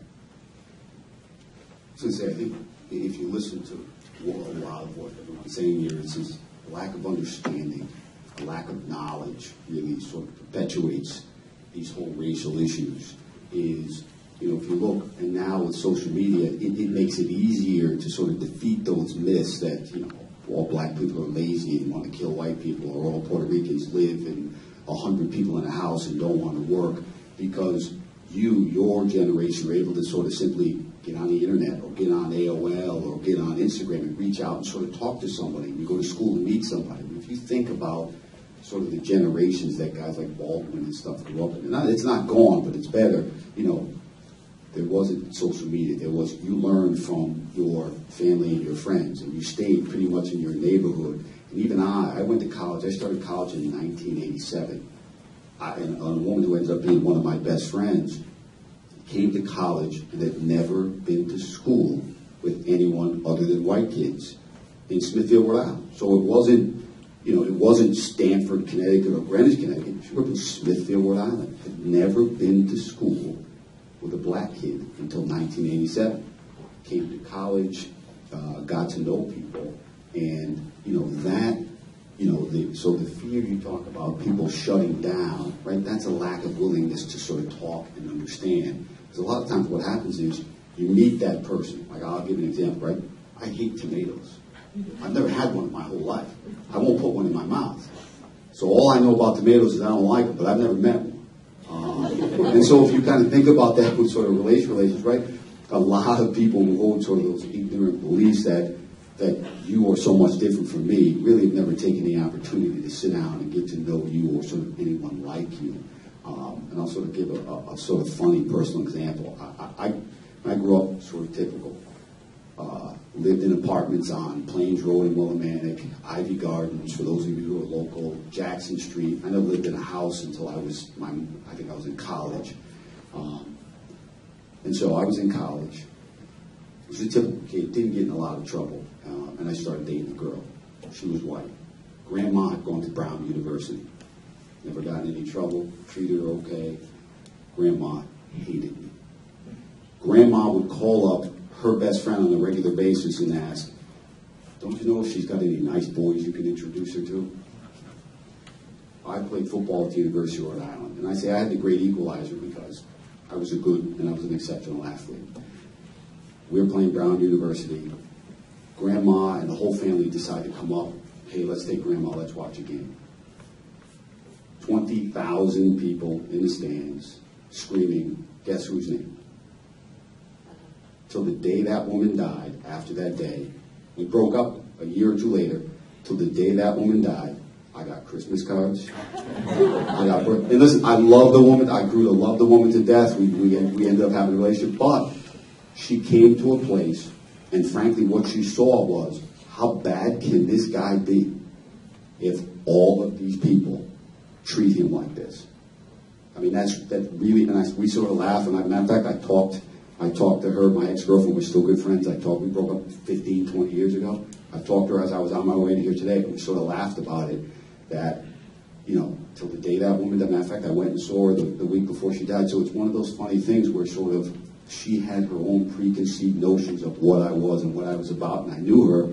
I was going to say, I think if you listen to what, a lot of what everyone's saying here, it's this lack of understanding, a lack of knowledge really sort of perpetuates these whole racial issues. Is, you know, if you look, and now with social media, it, it makes it easier to sort of defeat those myths that, you know, all black people are lazy and want to kill white people, or all Puerto Ricans live in a hundred people in a house and don't want to work, because you, your generation, are able to sort of simply get on the internet or get on A O L or get on Instagram and reach out and sort of talk to somebody. You go to school and meet somebody. If you think about sort of the generations that guys like Baldwin and stuff grew up in, not, it's not gone, but it's better. You know, there wasn't social media. There was, you learned from your family and your friends, and you stayed pretty much in your neighborhood. And even I, I went to college. I started college in nineteen eighty-seven. I, and a woman who ends up being one of my best friends came to college and had never been to school with anyone other than white kids in Smithfield, Rhode Island. So it wasn't, you know, it wasn't Stamford, Connecticut, or Greenwich, Connecticut. She grew up in Smithfield, Rhode Island. Had never been to school with a black kid until nineteen eighty-seven. Came to college, uh, got to know people, and, you know, that, you know, the, so the fear you talk about, people shutting down, right, that's a lack of willingness to sort of talk and understand. Because a lot of times what happens is you meet that person. Like, I'll give you an example, right? I hate tomatoes. I've never had one in my whole life. I won't put one in my mouth. So all I know about tomatoes is I don't like them, but I've never met one. Um, and so if you kind of think about that with sort of race relations, right? A lot of people who hold sort of those ignorant beliefs that that you are so much different from me really have never taken the opportunity to sit down and get to know you or sort of anyone like you. Um, and I'll sort of give a, a, a sort of funny personal example. I, I, I grew up sort of typical. Uh, lived in apartments on Plains Road in Willimantic, Ivy Gardens, for those of you who are local, Jackson Street. I never lived in a house until I was, my, I think I was in college. Um, and so I was in college. I was a typical kid, didn't get in a lot of trouble. Uh, and I started dating a girl. She was white. Grandma had gone to Brown University. Never got in any trouble, treated her okay. Grandma hated me. Grandma would call up her best friend on a regular basis and ask, don't you know if she's got any nice boys you can introduce her to? I played football at the University of Rhode Island, and I say I had the great equalizer because I was a good and I was an exceptional athlete. We were playing Brown University. Grandma and the whole family decided to come up. Hey, let's take Grandma, let's watch a game. twenty thousand people in the stands screaming, guess whose name? Till the day that woman died, after that day, we broke up a year or two later, till the day that woman died, I got Christmas cards. I got, and listen, I love the woman. I grew to love the woman to death. We, we, we ended up having a relationship. But she came to a place, and frankly, what she saw was, how bad can this guy be if all of these people treat him like this? I mean, that's that really, and I, we sort of laugh. And I, matter of fact, I talked, I talked to her. My ex-girlfriend, we're still good friends. I talked. We broke up fifteen, twenty years ago. I talked to her as I was on my way to here today, and we sort of laughed about it. That, you know, till the day that woman died. Matter of fact, I went and saw her the, the week before she died. So it's one of those funny things where sort of she had her own preconceived notions of what I was and what I was about, and I knew her.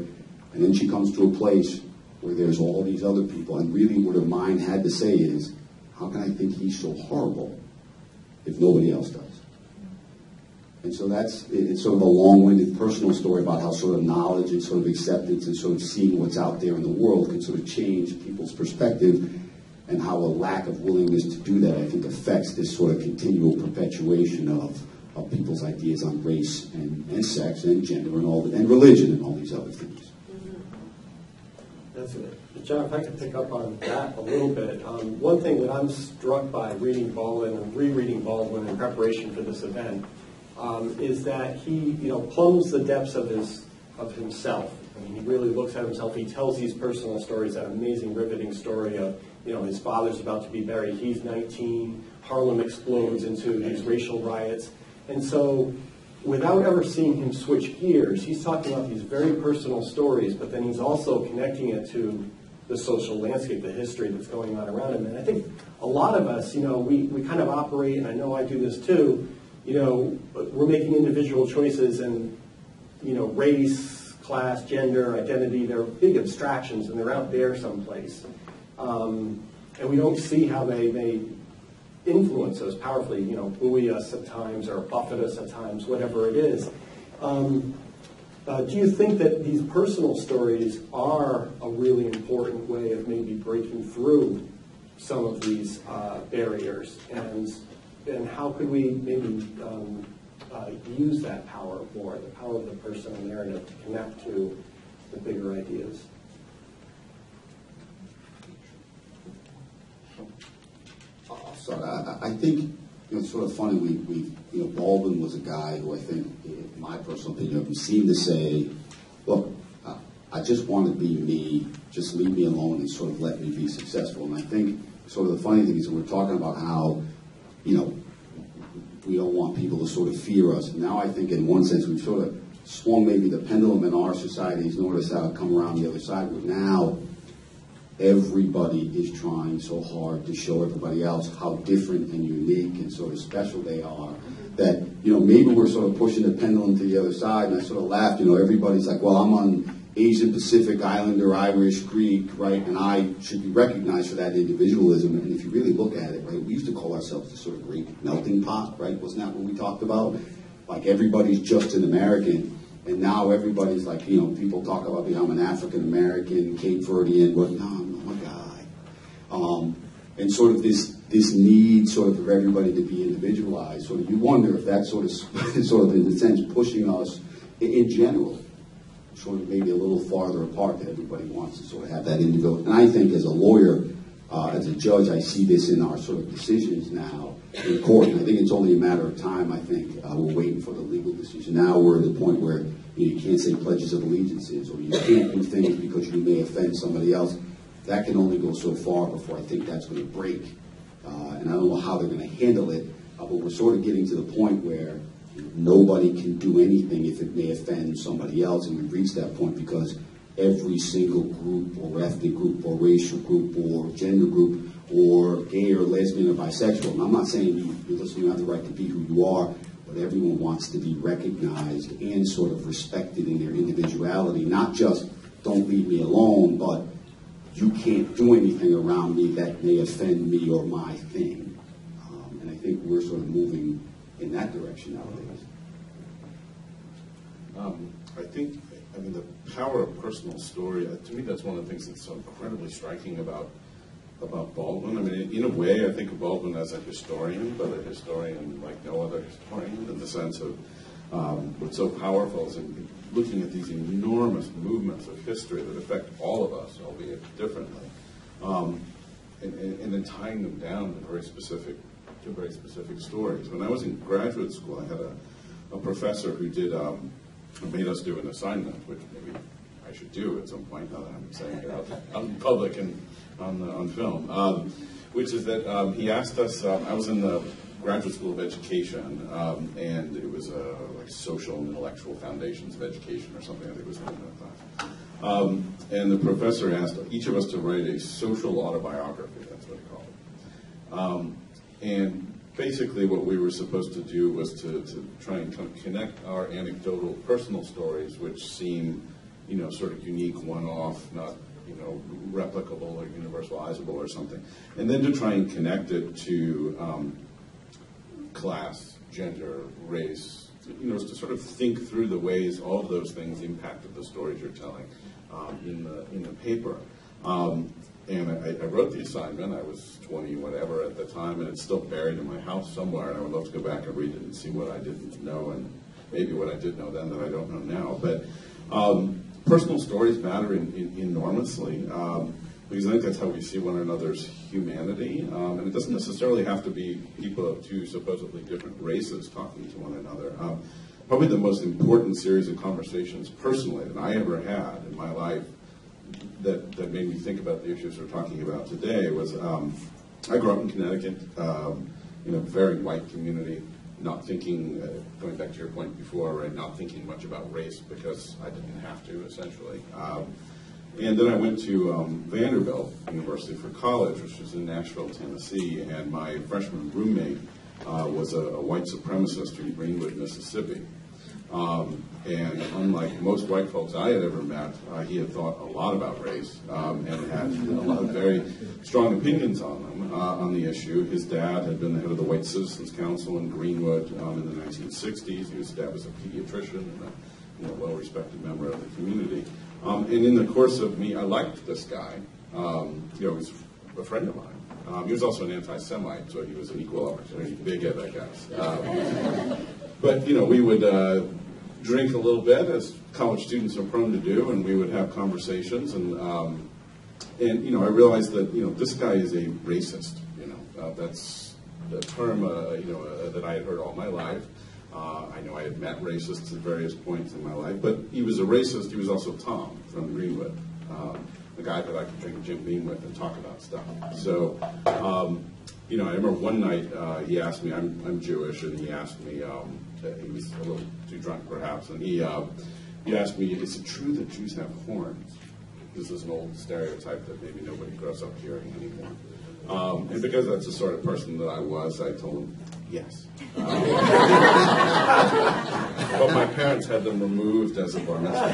And then she comes to a place where there's all these other people, and really what her mind had to say is, how can I think he's so horrible if nobody else does? And so that's, it's sort of a long-winded personal story about how sort of knowledge and sort of acceptance and sort of seeing what's out there in the world can sort of change people's perspective, and how a lack of willingness to do that, I think, affects this sort of continual perpetuation of, of people's ideas on race and, and sex and gender and all and religion and all these other things. That's it. John, if I could pick up on that a little bit. Um, one thing that I'm struck by reading Baldwin and rereading Baldwin in preparation for this event um, is that he, you know, plumbs the depths of his of himself. I mean, he really looks at himself. He tells these personal stories. That amazing, riveting story of, you know, his father's about to be buried. He's nineteen. Harlem explodes into these racial riots, and so, without ever seeing him switch gears, he's talking about these very personal stories, but then he's also connecting it to the social landscape, the history that's going on around him. And I think a lot of us, you know, we, we kind of operate, and I know I do this too, you know, we're making individual choices, and, you know, race, class, gender, identity, they're big abstractions, and they're out there someplace. Um, and we don't see how they, they influence us powerfully, you know, buoy us at times or buffet us at times, whatever it is. Um, uh, do you think that these personal stories are a really important way of maybe breaking through some of these uh, barriers? And, and how could we maybe um, uh, use that power more, the power of the personal narrative to connect to the bigger ideas? So I, I think, you know, it's sort of funny, we, we, you know, Baldwin was a guy who I think, in my personal opinion, he seemed to say, look, uh, I just want to be me, just leave me alone and sort of let me be successful. And I think sort of the funny thing is we're talking about how, you know, we don't want people to sort of fear us. Now I think in one sense we've sort of swung maybe the pendulum in our societies, notice how it come around the other side, but now everybody is trying so hard to show everybody else how different and unique and sort of special they are, that, you know, maybe we're sort of pushing the pendulum to the other side. And I sort of laughed, you know, everybody's like, well, I'm on Asian, Pacific, Islander, Irish, Greek, right, and I should be recognized for that individualism. And if you really look at it, right, we used to call ourselves the sort of great melting pot, right? Wasn't that what we talked about? Like everybody's just an American. And now everybody's like, you know, people talk about me, I'm an African-American, Cape Verdean, but no, I'm a guy. Um, and sort of this this need sort of for everybody to be individualized. So you wonder if that's sort of, sort of in a sense, pushing us in, in general, sort of maybe a little farther apart, that everybody wants to sort of have that individual. And I think as a lawyer, uh, as a judge, I see this in our sort of decisions now in court. And I think it's only a matter of time, I think. Uh, we're waiting for the legal decision. Now we're at the point where, you know, you can't say pledges of allegiances, or you can't do things because you may offend somebody else. That can only go so far before I think that's going to break. Uh, and I don't know how they're going to handle it, uh, but we're sort of getting to the point where nobody can do anything if it may offend somebody else, and we've reached that point because every single group or ethnic group or racial group or gender group or gay or lesbian or bisexual, and I'm not saying you, you listen, you have the right to be who you are, but everyone wants to be recognized and sort of respected in their individuality, not just don't leave me alone, but you can't do anything around me that may offend me or my thing. Um, and I think we're sort of moving in that direction nowadays. Um, I think, I mean, the power of personal story, uh, to me, that's one of the things that's so incredibly striking about about Baldwin. I mean, in a way, I think of Baldwin as a historian, but a historian like no other historian, in the sense of um, what's so powerful is in looking at these enormous movements of history that affect all of us, albeit differently, um, and, and, and then tying them down to very specific to very specific stories. When I was in graduate school, I had a, a professor who did um, made us do an assignment, which maybe I should do at some point, now that I'm saying it out in public and on, uh, on film, um, which is that um, he asked us, um, I was in the graduate school of education, um, and it was uh, like social and intellectual foundations of education or something, I think it was the name of the class. Um, and the professor asked each of us to write a social autobiography, that's what he called it. Um, and basically what we were supposed to do was to, to try and kind of connect our anecdotal personal stories, which seem, you know, sort of unique, one-off, not, you know, replicable or universalizable or something. And then to try and connect it to um, class, gender, race, you know, to sort of think through the ways all of those things impacted the stories you're telling um, in the in the paper. Um, and I, I wrote the assignment. I was twenty whatever at the time, and it's still buried in my house somewhere. And I would love to go back and read it and see what I didn't know, and maybe what I did know then that I don't know now. But um, personal stories matter in, in, enormously. Um, Because I think that's how we see one another's humanity. Um, and it doesn't necessarily have to be people of two supposedly different races talking to one another. Um, probably the most important series of conversations personally that I ever had in my life that, that made me think about the issues we're talking about today was um, I grew up in Connecticut um, in a very white community, not thinking, uh, going back to your point before, right, not thinking much about race because I didn't have to, essentially. Um, And then I went to um, Vanderbilt University for college, which was in Nashville, Tennessee, and my freshman roommate uh, was a, a white supremacist from Greenwood, Mississippi. Um, and unlike most white folks I had ever met, uh, he had thought a lot about race um, and had a lot of very strong opinions on them, uh, on the issue. His dad had been the head of the White Citizens Council in Greenwood um, in the nineteen sixties. His dad was a pediatrician and a you know, well-respected member of the community. Um, and in the course of me, I liked this guy. Um, you know, he was a friend of mine. Um, he was also an anti-Semite, so he was an equal opportunity bigot, I guess. Um, but, you know, we would uh, drink a little bit, as college students are prone to do, and we would have conversations. And, um, and you know, I realized that, you know, this guy is a racist. You know, uh, that's the term, uh, you know, uh, that I had heard all my life. Uh, I know I had met racists at various points in my life, but he was a racist. He was also Tom from Greenwood, um, the guy that I could drink Jim Beam with and talk about stuff. So, um, you know, I remember one night uh, he asked me, I'm, I'm Jewish, and he asked me, um, he was a little too drunk perhaps, and he, uh, he asked me, is it true that Jews have horns? This is an old stereotype that maybe nobody grows up hearing anymore. Um, and because that's the sort of person that I was, I told him, yes. Um, but my parents had them removed as a bar mitzvah.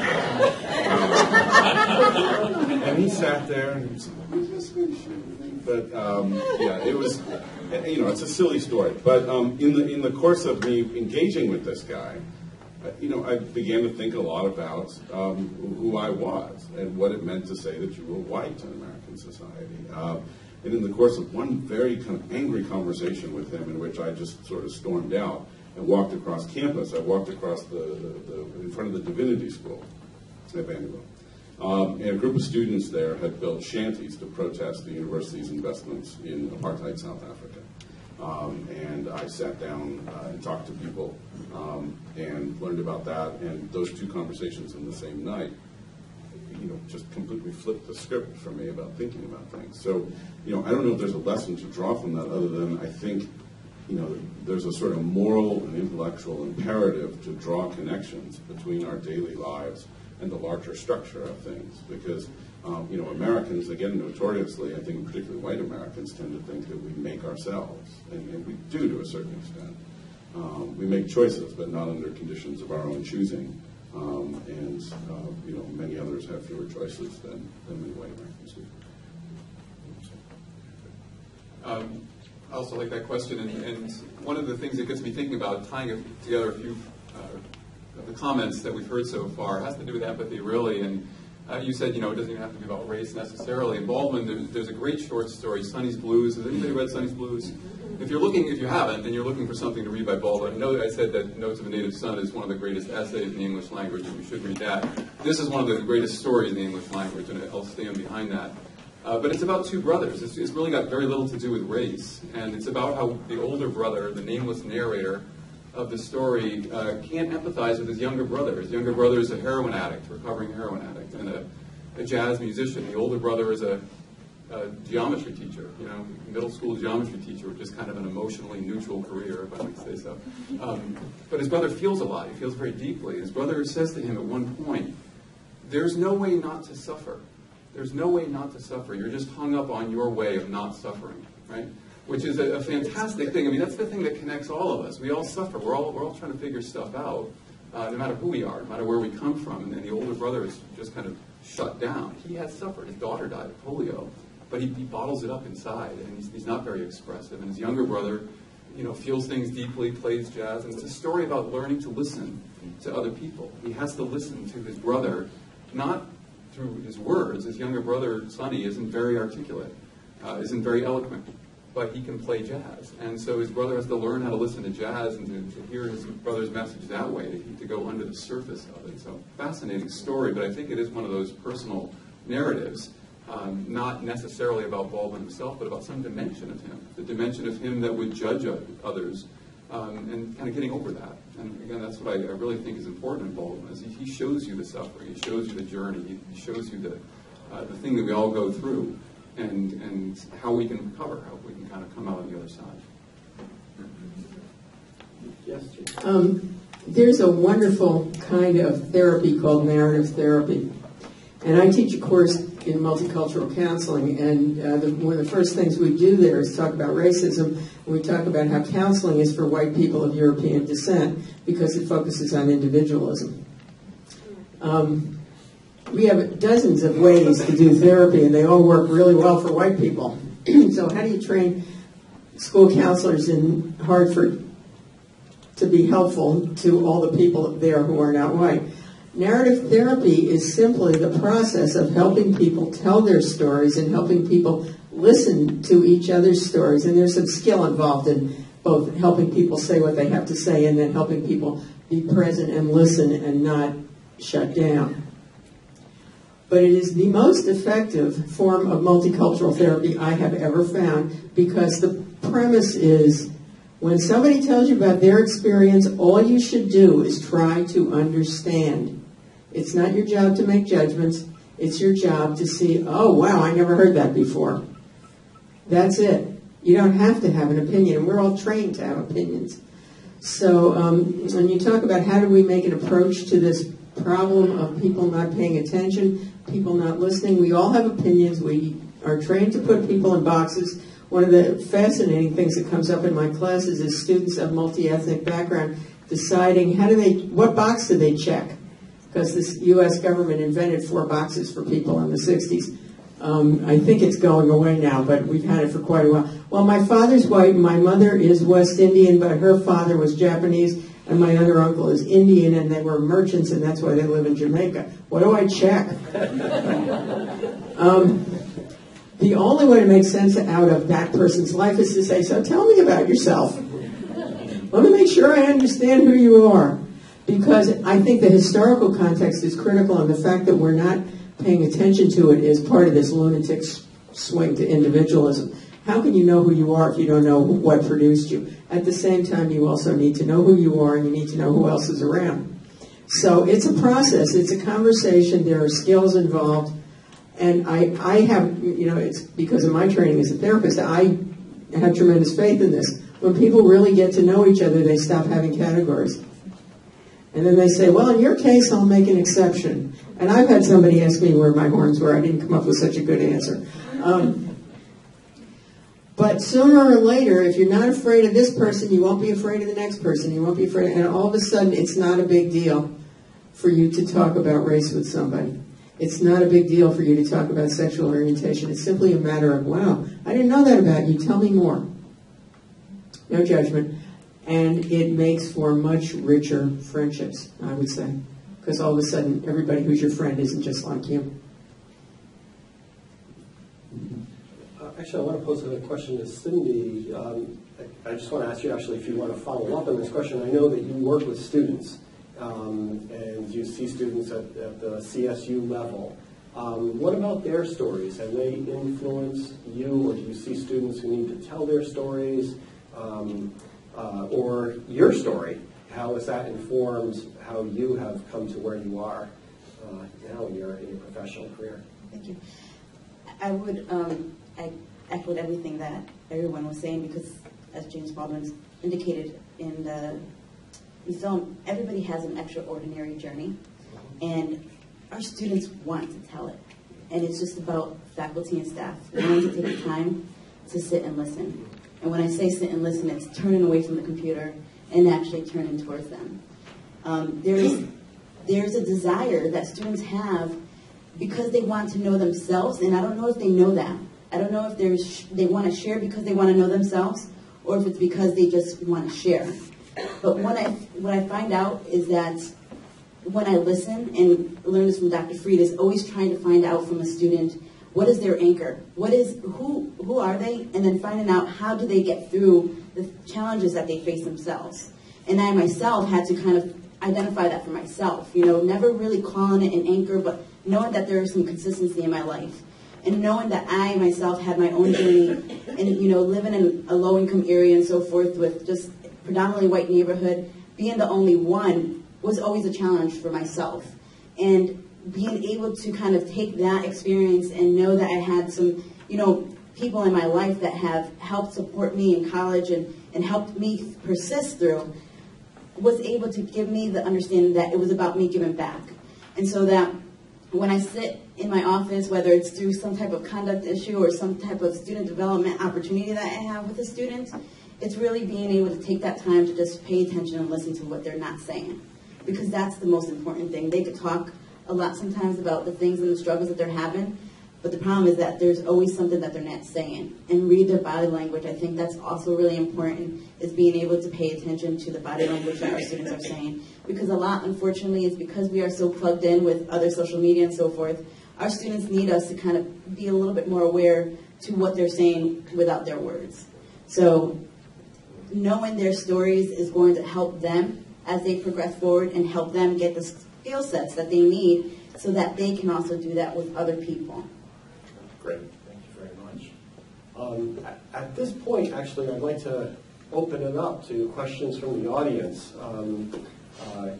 Um, and he sat there and he was like, but um, yeah, it was, you know, it's a silly story. But um, in the in the course of me engaging with this guy, you know, I began to think a lot about um, who I was and what it meant to say that you were white in American society. Uh, And in the course of one very kind of angry conversation with him, in which I just sort of stormed out and walked across campus, I walked across the, the, the in front of the Divinity School at Vanderbilt. Um, and a group of students there had built shanties to protest the university's investments in apartheid South Africa. Um, and I sat down uh, and talked to people um, and learned about that. And those two conversations in the same night, you know, just completely flipped the script for me about thinking about things. So, you know, I don't know if there's a lesson to draw from that other than I think, you know, there's a sort of moral and intellectual imperative to draw connections between our daily lives and the larger structure of things. Because, um, you know, Americans, again, notoriously, I think particularly white Americans, tend to think that we make ourselves. And, and we do to a certain extent. Um, we make choices, but not under conditions of our own choosing. Um, and, uh, you know, many others have fewer choices than, than many white Americans do. Um, I also like that question, and, and one of the things that gets me thinking about tying together a few uh, of the comments that we've heard so far has to do with empathy, really. And uh, you said, you know, it doesn't even have to be about race necessarily. In Baldwin, there, there's a great short story, Sonny's Blues. Has anybody read Sonny's Blues? If you're looking, if you haven't, then you're looking for something to read by Baldwin. I know that I said that Notes of a Native Son is one of the greatest essays in the English language, and you should read that. This is one of the greatest stories in the English language, and I'll stand behind that. Uh, but it's about two brothers. It's, it's really got very little to do with race, and it's about how the older brother, the nameless narrator of the story, uh, can't empathize with his younger brother. His younger brother is a heroin addict, recovering heroin addict, and a, a jazz musician. The older brother is a Uh, geometry teacher, you know, middle school geometry teacher with just kind of an emotionally neutral career, if I might say so. Um, but his brother feels a lot. He feels very deeply. His brother says to him at one point, there's no way not to suffer. There's no way not to suffer. You're just hung up on your way of not suffering, right? Which is a, a fantastic thing. I mean, that's the thing that connects all of us. We all suffer. We're all, we're all trying to figure stuff out. uh, no matter who we are, no matter where we come from. And then the older brother is just kind of shut down. He has suffered. His daughter died of polio, but he, he bottles it up inside, and he's, he's not very expressive. And his younger brother, you know, feels things deeply, plays jazz, and it's a story about learning to listen to other people. He has to listen to his brother, not through his words. His younger brother, Sonny, isn't very articulate, uh, isn't very eloquent, but he can play jazz. And so his brother has to learn how to listen to jazz and to, to hear his brother's message that way, to, to go under the surface of it. So, fascinating story, but I think it is one of those personal narratives, um, not necessarily about Baldwin himself, but about some dimension of him, the dimension of him that would judge others, um, and kind of getting over that. And again, that's what I, I really think is important in Baldwin, is he, he shows you the suffering, he shows you the journey, he, he shows you the, uh, the thing that we all go through, and, and how we can recover, how we can kind of come out on the other side. Yes, Um, there's a wonderful kind of therapy called narrative therapy. And I teach a course in multicultural counseling, and uh, the, one of the first things we do there is talk about racism, and we talk about how counseling is for white people of European descent, because it focuses on individualism. Um, we have dozens of ways to do therapy, and they all work really well for white people. So how do you train school counselors in Hartford to be helpful to all the people there who are not white? Narrative therapy is simply the process of helping people tell their stories and helping people listen to each other's stories. And there's some skill involved in both helping people say what they have to say and then helping people be present and listen and not shut down. But it is the most effective form of multicultural therapy I have ever found, because the premise is, when somebody tells you about their experience, all you should do is try to understand. It's not your job to make judgments. It's your job to see, oh, wow, I never heard that before. That's it. You don't have to have an opinion. We're all trained to have opinions. So um, when you talk about how do we make an approach to this problem of people not paying attention, people not listening, we all have opinions. We are trained to put people in boxes. One of the fascinating things that comes up in my classes is students of multi-ethnic background deciding how do they, what box do they check? Because this U S government invented four boxes for people in the sixties. Um, I think it's going away now, but we've had it for quite a while. Well, my father's white, and my mother is West Indian, but her father was Japanese, and my other uncle is Indian, and they were merchants, and that's why they live in Jamaica. What do I check? um, The only way to make sense out of that person's life is to say, so tell me about yourself. Let me make sure I understand who you are. Because I think the historical context is critical, and the fact that we're not paying attention to it is part of this lunatic swing to individualism. How can you know who you are if you don't know what produced you? At the same time, you also need to know who you are, and you need to know who else is around. So it's a process. It's a conversation. There are skills involved. And I, I have, you know, it's because of my training as a therapist, I have tremendous faith in this. When people really get to know each other, they stop having categories. And then they say, well, in your case, I'll make an exception. And I've had somebody ask me where my horns were. I didn't come up with such a good answer. Um, but sooner or later, if you're not afraid of this person, you won't be afraid of the next person. You won't be afraid. And all of a sudden, it's not a big deal for you to talk about race with somebody. It's not a big deal for you to talk about sexual orientation. It's simply a matter of, wow, I didn't know that about you. Tell me more. No judgment. And it makes for much richer friendships, I would say. Because all of a sudden, everybody who's your friend isn't just like you. Uh, actually, I want to pose a question to Cindy. Um, I, I just want to ask you, actually, if you want to follow up on this question. I know that you work with students. Um, and you see students at, at the C S U level. Um, what about their stories? Have they influenced you, or do you see students who need to tell their stories? Um, uh, or your story? How has that informed how you have come to where you are uh, now in your, in your professional career? Thank you. I would um, I echoed everything that everyone was saying, because as James Baldwin indicated in the In film, everybody has an extraordinary journey, and our students want to tell it. And it's just about faculty and staff wanting to take the time to sit and listen. And when I say sit and listen, it's turning away from the computer and actually turning towards them. Um, there's, there's a desire that students have because they want to know themselves, and I don't know if they know that. I don't know if there's, they want to share because they want to know themselves, or if it's because they just want to share. But what I, what I find out is that when I listen, and learn this from Doctor Fried, is always trying to find out from a student, what is their anchor? What is, who, who are they? And then finding out how do they get through the challenges that they face themselves. And I myself had to kind of identify that for myself, you know, never really calling it an anchor, but knowing that there is some consistency in my life. And knowing that I myself had my own journey, and, you know, living in a low-income area and so forth with just predominantly white neighborhood, being the only one was always a challenge for myself. And being able to kind of take that experience and know that I had some, you know, people in my life that have helped support me in college and, and helped me persist through, was able to give me the understanding that it was about me giving back. And so that when I sit in my office, whether it's through some type of conduct issue or some type of student development opportunity that I have with a student, it's really being able to take that time to just pay attention and listen to what they're not saying. Because that's the most important thing. They could talk a lot sometimes about the things and the struggles that they're having, but the problem is that there's always something that they're not saying. And read their body language. I think that's also really important, is being able to pay attention to the body language that our students are saying. Because a lot, unfortunately, is because we are so plugged in with other social media and so forth, our students need us to kind of be a little bit more aware to what they're saying without their words. So knowing their stories is going to help them as they progress forward and help them get the skill sets that they need so that they can also do that with other people. Great. Thank you very much. Um, at, at this point, actually, I'd like to open it up to questions from the audience. Um, uh,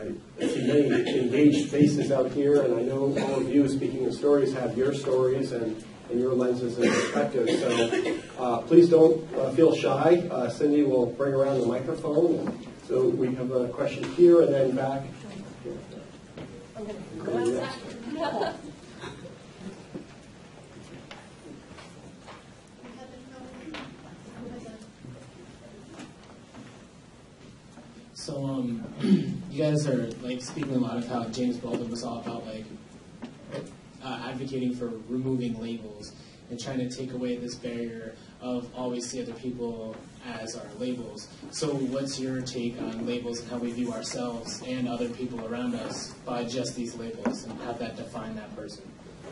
I see many engaged faces out here, and I know all of you, speaking of stories, have your stories and, and your lenses and perspectives. So uh, please don't uh, feel shy. Uh, Cindy will bring around the microphone. And so we have a question here and then back. So, um, you guys are like speaking a lot of how James Baldwin was all about like uh, advocating for removing labels and trying to take away this barrier of always see other people as our labels. So, what's your take on labels and how we view ourselves and other people around us by just these labels and have that define that person?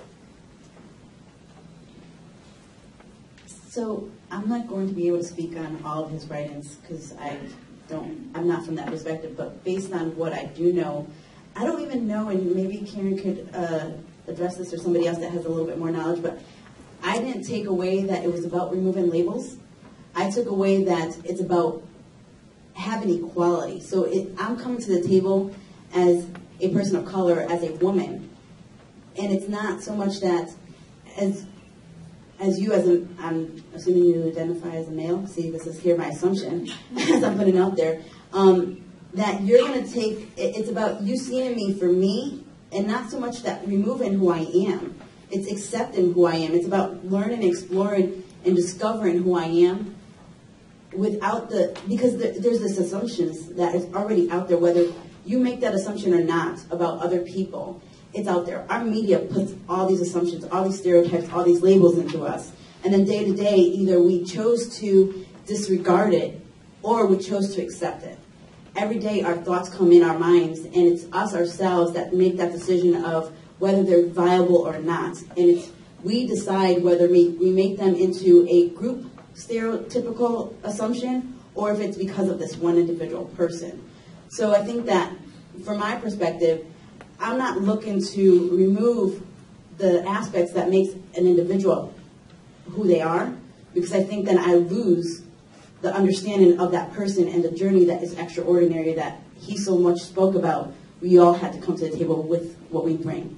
So I'm not going to be able to speak on all of his writings because I don't, I'm not from that perspective, but based on what I do know, I don't even know, and maybe Karen could uh, address this or somebody else that has a little bit more knowledge, but I didn't take away that it was about removing labels. I took away that it's about having equality. So it, I'm coming to the table as a person of color, as a woman, and it's not so much that as as you, as a, I'm assuming you identify as a male, see, this is here my assumption, as I'm putting it out there, um, that you're going to take, it, it's about you seeing me for me, and not so much that removing who I am. It's accepting who I am. It's about learning, exploring, and discovering who I am without the, because the, there's this assumptions that is already out there, whether you make that assumption or not about other people. It's out there. Our media puts all these assumptions, all these stereotypes, all these labels into us. And then day to day, either we chose to disregard it or we chose to accept it. Every day our thoughts come in our minds, and it's us ourselves that make that decision of whether they're viable or not. And it's we decide whether we, we make them into a group stereotypical assumption or if it's because of this one individual person. So I think that from my perspective, I'm not looking to remove the aspects that makes an individual who they are, because I think then I lose the understanding of that person and the journey that is extraordinary that he so much spoke about. We all had to come to the table with what we bring.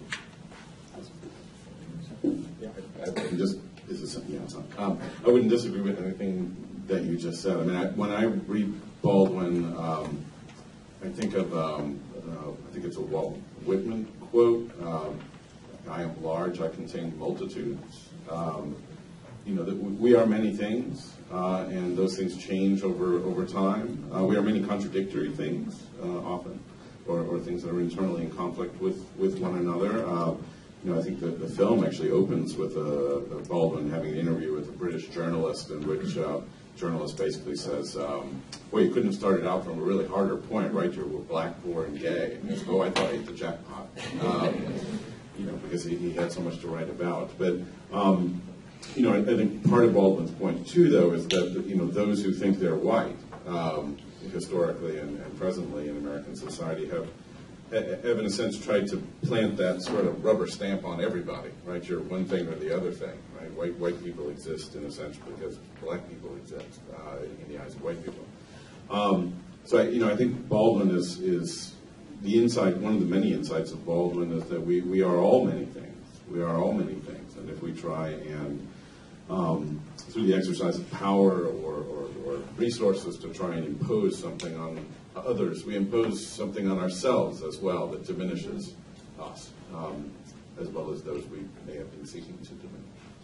I just this is something else. Um, I wouldn't disagree with anything that you just said. I mean, I, when I read Baldwin, um, I think of um, uh, I think it's a Walt Whitman quote. Um, I am large, I contain multitudes. Um, you know, that we are many things, uh, and those things change over over time. Uh, we are many contradictory things uh, often. or, or things that are internally in conflict with, with one another. Uh, you know, I think the, the film actually opens with a, a Baldwin having an interview with a British journalist in which uh, journalist basically says, um, well, you couldn't have started out from a really harder point, right? You were black, poor, and gay. And he goes, oh, I thought I hit the jackpot. Um, you know, because he, he had so much to write about. But, um, you know, I, I think part of Baldwin's point, too, though, is that, you know, those who think they're white, um, historically and, and presently in American society, have, have, in a sense, tried to plant that sort of rubber stamp on everybody, right? You're one thing or the other thing, right? White, white people exist, in a sense, because black people exist uh, in the eyes of white people. Um, so, I, you know, I think Baldwin is, is the insight, one of the many insights of Baldwin is that we, we are all many things. We are all many things. And if we try and, um, through the exercise of power or, or, or resources to try and impose something on others, we impose something on ourselves as well that diminishes us, um, as well as those we may have been seeking to diminish.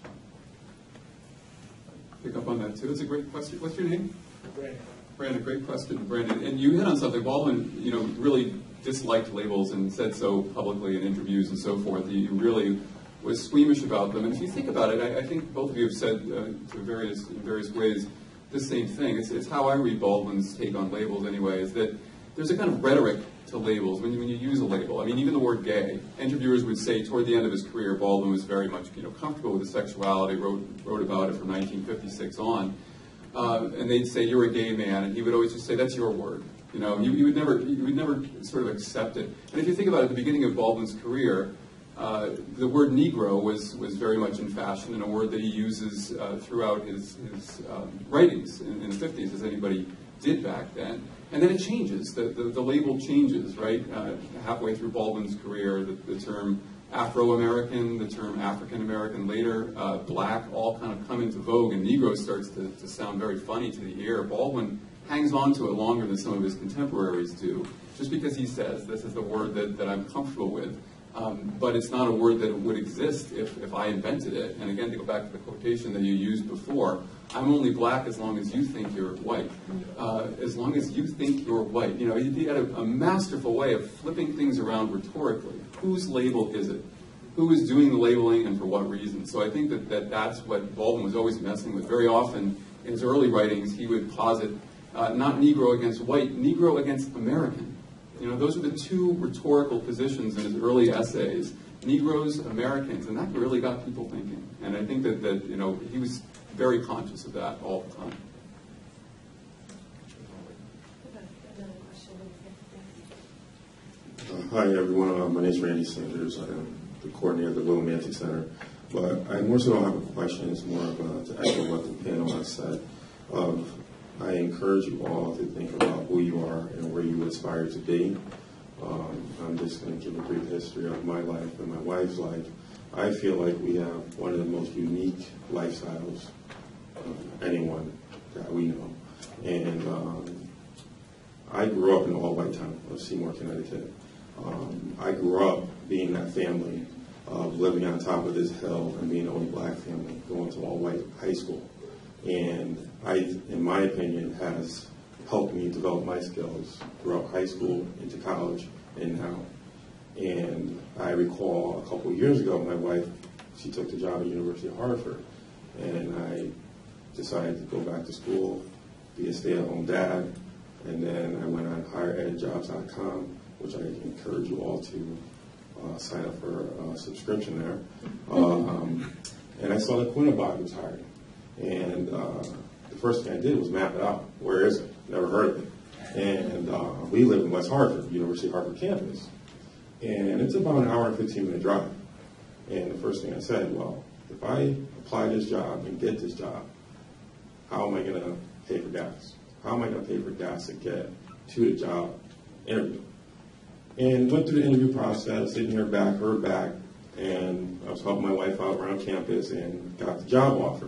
Pick up on that too. It's a great question. What's your name? Brandon. Brandon, great question, Brandon. And you hit on something. Baldwin, you know, really disliked labels and said so publicly in interviews and so forth. He really was squeamish about them. And if you think about it, I, I think both of you have said uh, to various in various ways the same thing. It's, it's how I read Baldwin's take on labels anyway, is that there's a kind of rhetoric to labels when you, when you use a label. I mean, even the word gay. Interviewers would say toward the end of his career, Baldwin was very much, you know, comfortable with his sexuality, wrote, wrote about it from nineteen fifty-six on. Uh, and they'd say, you're a gay man, and he would always just say, that's your word. You know, you, you would never, you would never sort of accept it. And if you think about it, at the beginning of Baldwin's career, uh, the word Negro was, was very much in fashion, and a word that he uses uh, throughout his, his um, writings in, in the fifties, as anybody did back then. And then it changes. The, the, the label changes, right? Uh, halfway through Baldwin's career, the, the term Afro-American, the term African-American later, uh, black, all kind of come into vogue, and Negro starts to, to sound very funny to the ear. Baldwin hangs on to it longer than some of his contemporaries do, just because he says, this is the word that, that I'm comfortable with. Um, but it's not a word that would exist if, if I invented it. And again, to go back to the quotation that you used before, I'm only black as long as you think you're white. Uh, as long as you think you're white. You know, he had a, a masterful way of flipping things around rhetorically. Whose label is it? Who is doing the labeling and for what reason? So I think that, that that's what Baldwin was always messing with. Very often in his early writings, he would posit uh, not Negro against white, Negro against American. You know, those are the two rhetorical positions in his early essays, Negroes, Americans, and that really got people thinking. And I think that, that you know, he was very conscious of that all the time. Uh, hi, everyone. Uh, my name is Randy Sanders. I am the coordinator of the Little Romantic Center. But I more so don't have a question. It's more of a, to echo what the panel has said. Of, I encourage you all to think about who you are and where you aspire to be. Um, I'm just going to give a brief history of my life and my wife's life. I feel like we have one of the most unique lifestyles of anyone that we know. And um, I grew up in the all-white town of Seymour, Connecticut. Um, I grew up being that family of living on top of this hill and being the only black family going to all-white high school. And I, in my opinion, has helped me develop my skills throughout high school, into college, and now. And I recall a couple of years ago, my wife, she took the job at the University of Hartford, and I decided to go back to school, be a stay-at-home dad, and then I went on higher ed jobs dot com, which I encourage you all to uh, sign up for a subscription there. Um, and I saw that Quinnabog was hired. And uh, the first thing I did was map it out. Where is it? Never heard of it. And uh, we live in West Hartford, University of Hartford campus. And it's about an hour and fifteen minute drive. And the first thing I said, well, if I apply this job and get this job, how am I going to pay for gas? How am I going to pay for gas to get to the job interview? And went through the interview process, didn't hear back, heard back, and I was helping my wife out around campus and got the job offer.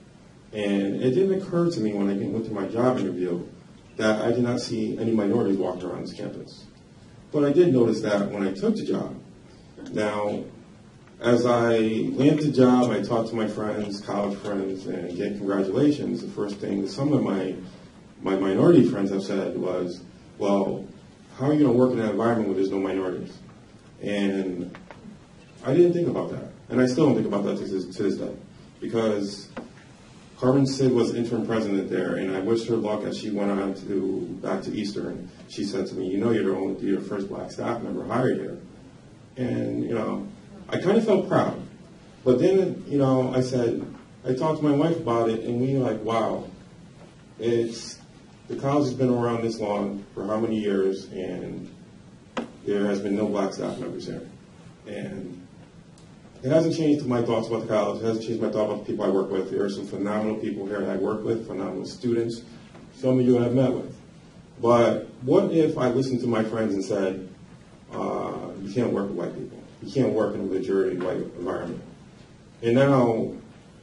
And it didn't occur to me when I went through my job interview that I did not see any minorities walking around this campus. But I did notice that when I took the job. Now, as I landed the job, I talked to my friends, college friends, and again, congratulations. The first thing that some of my, my minority friends have said was, well, how are you going to work in that environment where there's no minorities? And I didn't think about that. And I still don't think about that to this, to this day. Because Carmen Sid was interim president there, and I wished her luck as she went on to back to Eastern. She said to me, you know, you're the, only, you're the first black staff member hired here. And, you know, I kind of felt proud. But then, you know, I said, I talked to my wife about it, and we were like, wow, it's, the college has been around this long for how many years, and there has been no black staff members here. And it hasn't changed my thoughts about the college. It hasn't changed my thought about the people I work with. There are some phenomenal people here that I work with, phenomenal students, some of you I've met with. But what if I listened to my friends and said, uh, you can't work with white people. You can't work in a majority white environment. And now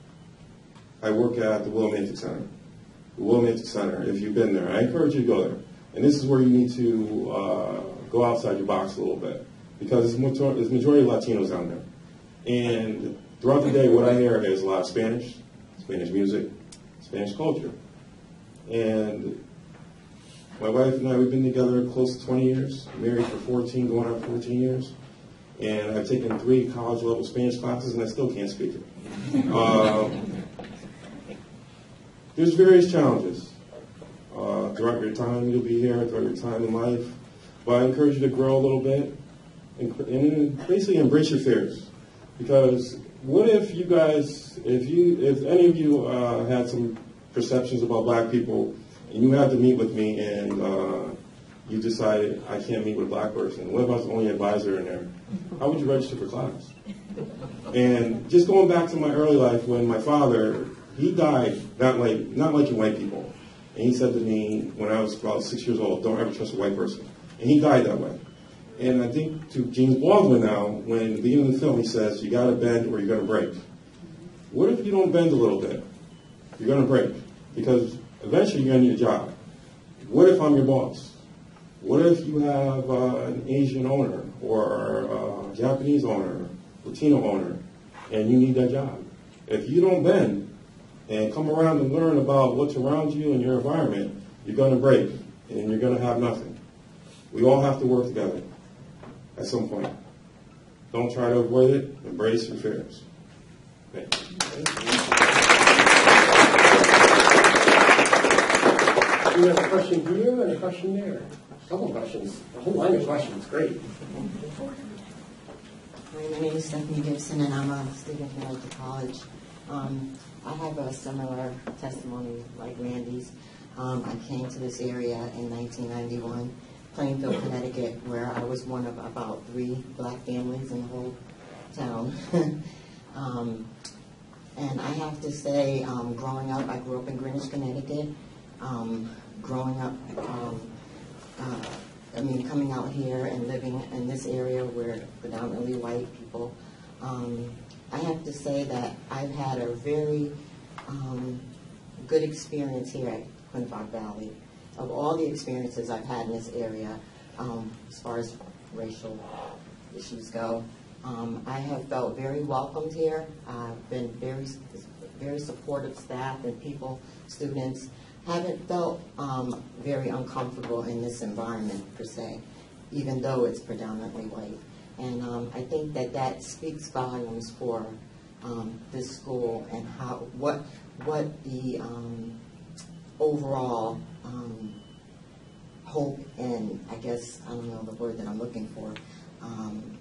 I work at the Willimantic Center. The Willimantic Center, if you've been there, I encourage you to go there. And this is where you need to uh, go outside your box a little bit, because there's majority, there's majority Latinos down there. And throughout the day, what I hear is a lot of Spanish, Spanish music, Spanish culture. And my wife and I, we've been together close to twenty years, married for fourteen, going on fourteen years. And I've taken three college-level Spanish classes, and I still can't speak it. Um, there's various challenges. Uh, throughout your time, you'll be here, throughout your time in life. But I encourage you to grow a little bit and, and basically embrace your fears. Because what if you guys, if you, if any of you uh, had some perceptions about black people, and you had to meet with me, and uh, you decided I can't meet with a black person. What if I was the only advisor in there? How would you register for class? And just going back to my early life, when my father, he died not like not like white people, and he said to me when I was about six years old, "Don't ever trust a white person," and he died that way. And I think to James Baldwin now, when at the beginning of the film he says, "You got to bend or you're going to break." What if you don't bend a little bit? You're going to break, because eventually you're going to need a job. What if I'm your boss? What if you have uh, an Asian owner or a Japanese owner, Latino owner, and you need that job? If you don't bend and come around and learn about what's around you and your environment, you're going to break and you're going to have nothing. We all have to work together at some point. Don't try to avoid it. Embrace your fears. Thank you. We have a question here and a question there. A couple of questions. A whole line of questions. Great. Hi, my name is Stephanie Gibson, and I'm a student here at the college. Um, I have a similar testimony like Randy's. Um, I came to this area in nineteen ninety-one, Plainfield, Connecticut, where I was one of about three black families in the whole town. um, and I have to say, um, growing up, I grew up in Greenwich, Connecticut. Um, growing up, um, uh, I mean, coming out here and living in this area where predominantly white people, um, I have to say that I've had a very um, good experience here at Quinnipiac Valley. Of all the experiences I've had in this area, um, as far as racial issues go, um, I have felt very welcomed here. I've been very, very supportive staff and people, students. Haven't felt um, very uncomfortable in this environment per se, even though it's predominantly white. And um, I think that that speaks volumes for um, this school and how what what the um, overall um, hope and I guess I don't know the word that I'm looking for. Um,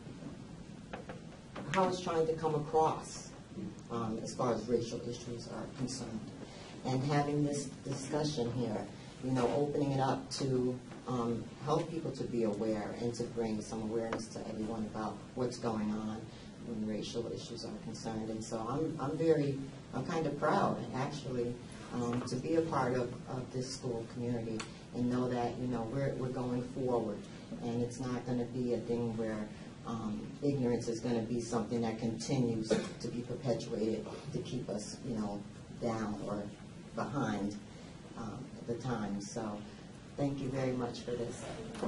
how it's trying to come across um, as far as racial issues are concerned. And having this discussion here, you know, opening it up to um, help people to be aware and to bring some awareness to everyone about what's going on when racial issues are concerned. And so I'm, I'm very, I'm kind of proud, actually, um, to be a part of, of this school community and know that, you know, we're, we're going forward. And it's not going to be a thing where um, ignorance is going to be something that continues to be perpetuated to keep us, you know, down or behind um, at the time. So thank you very much for this.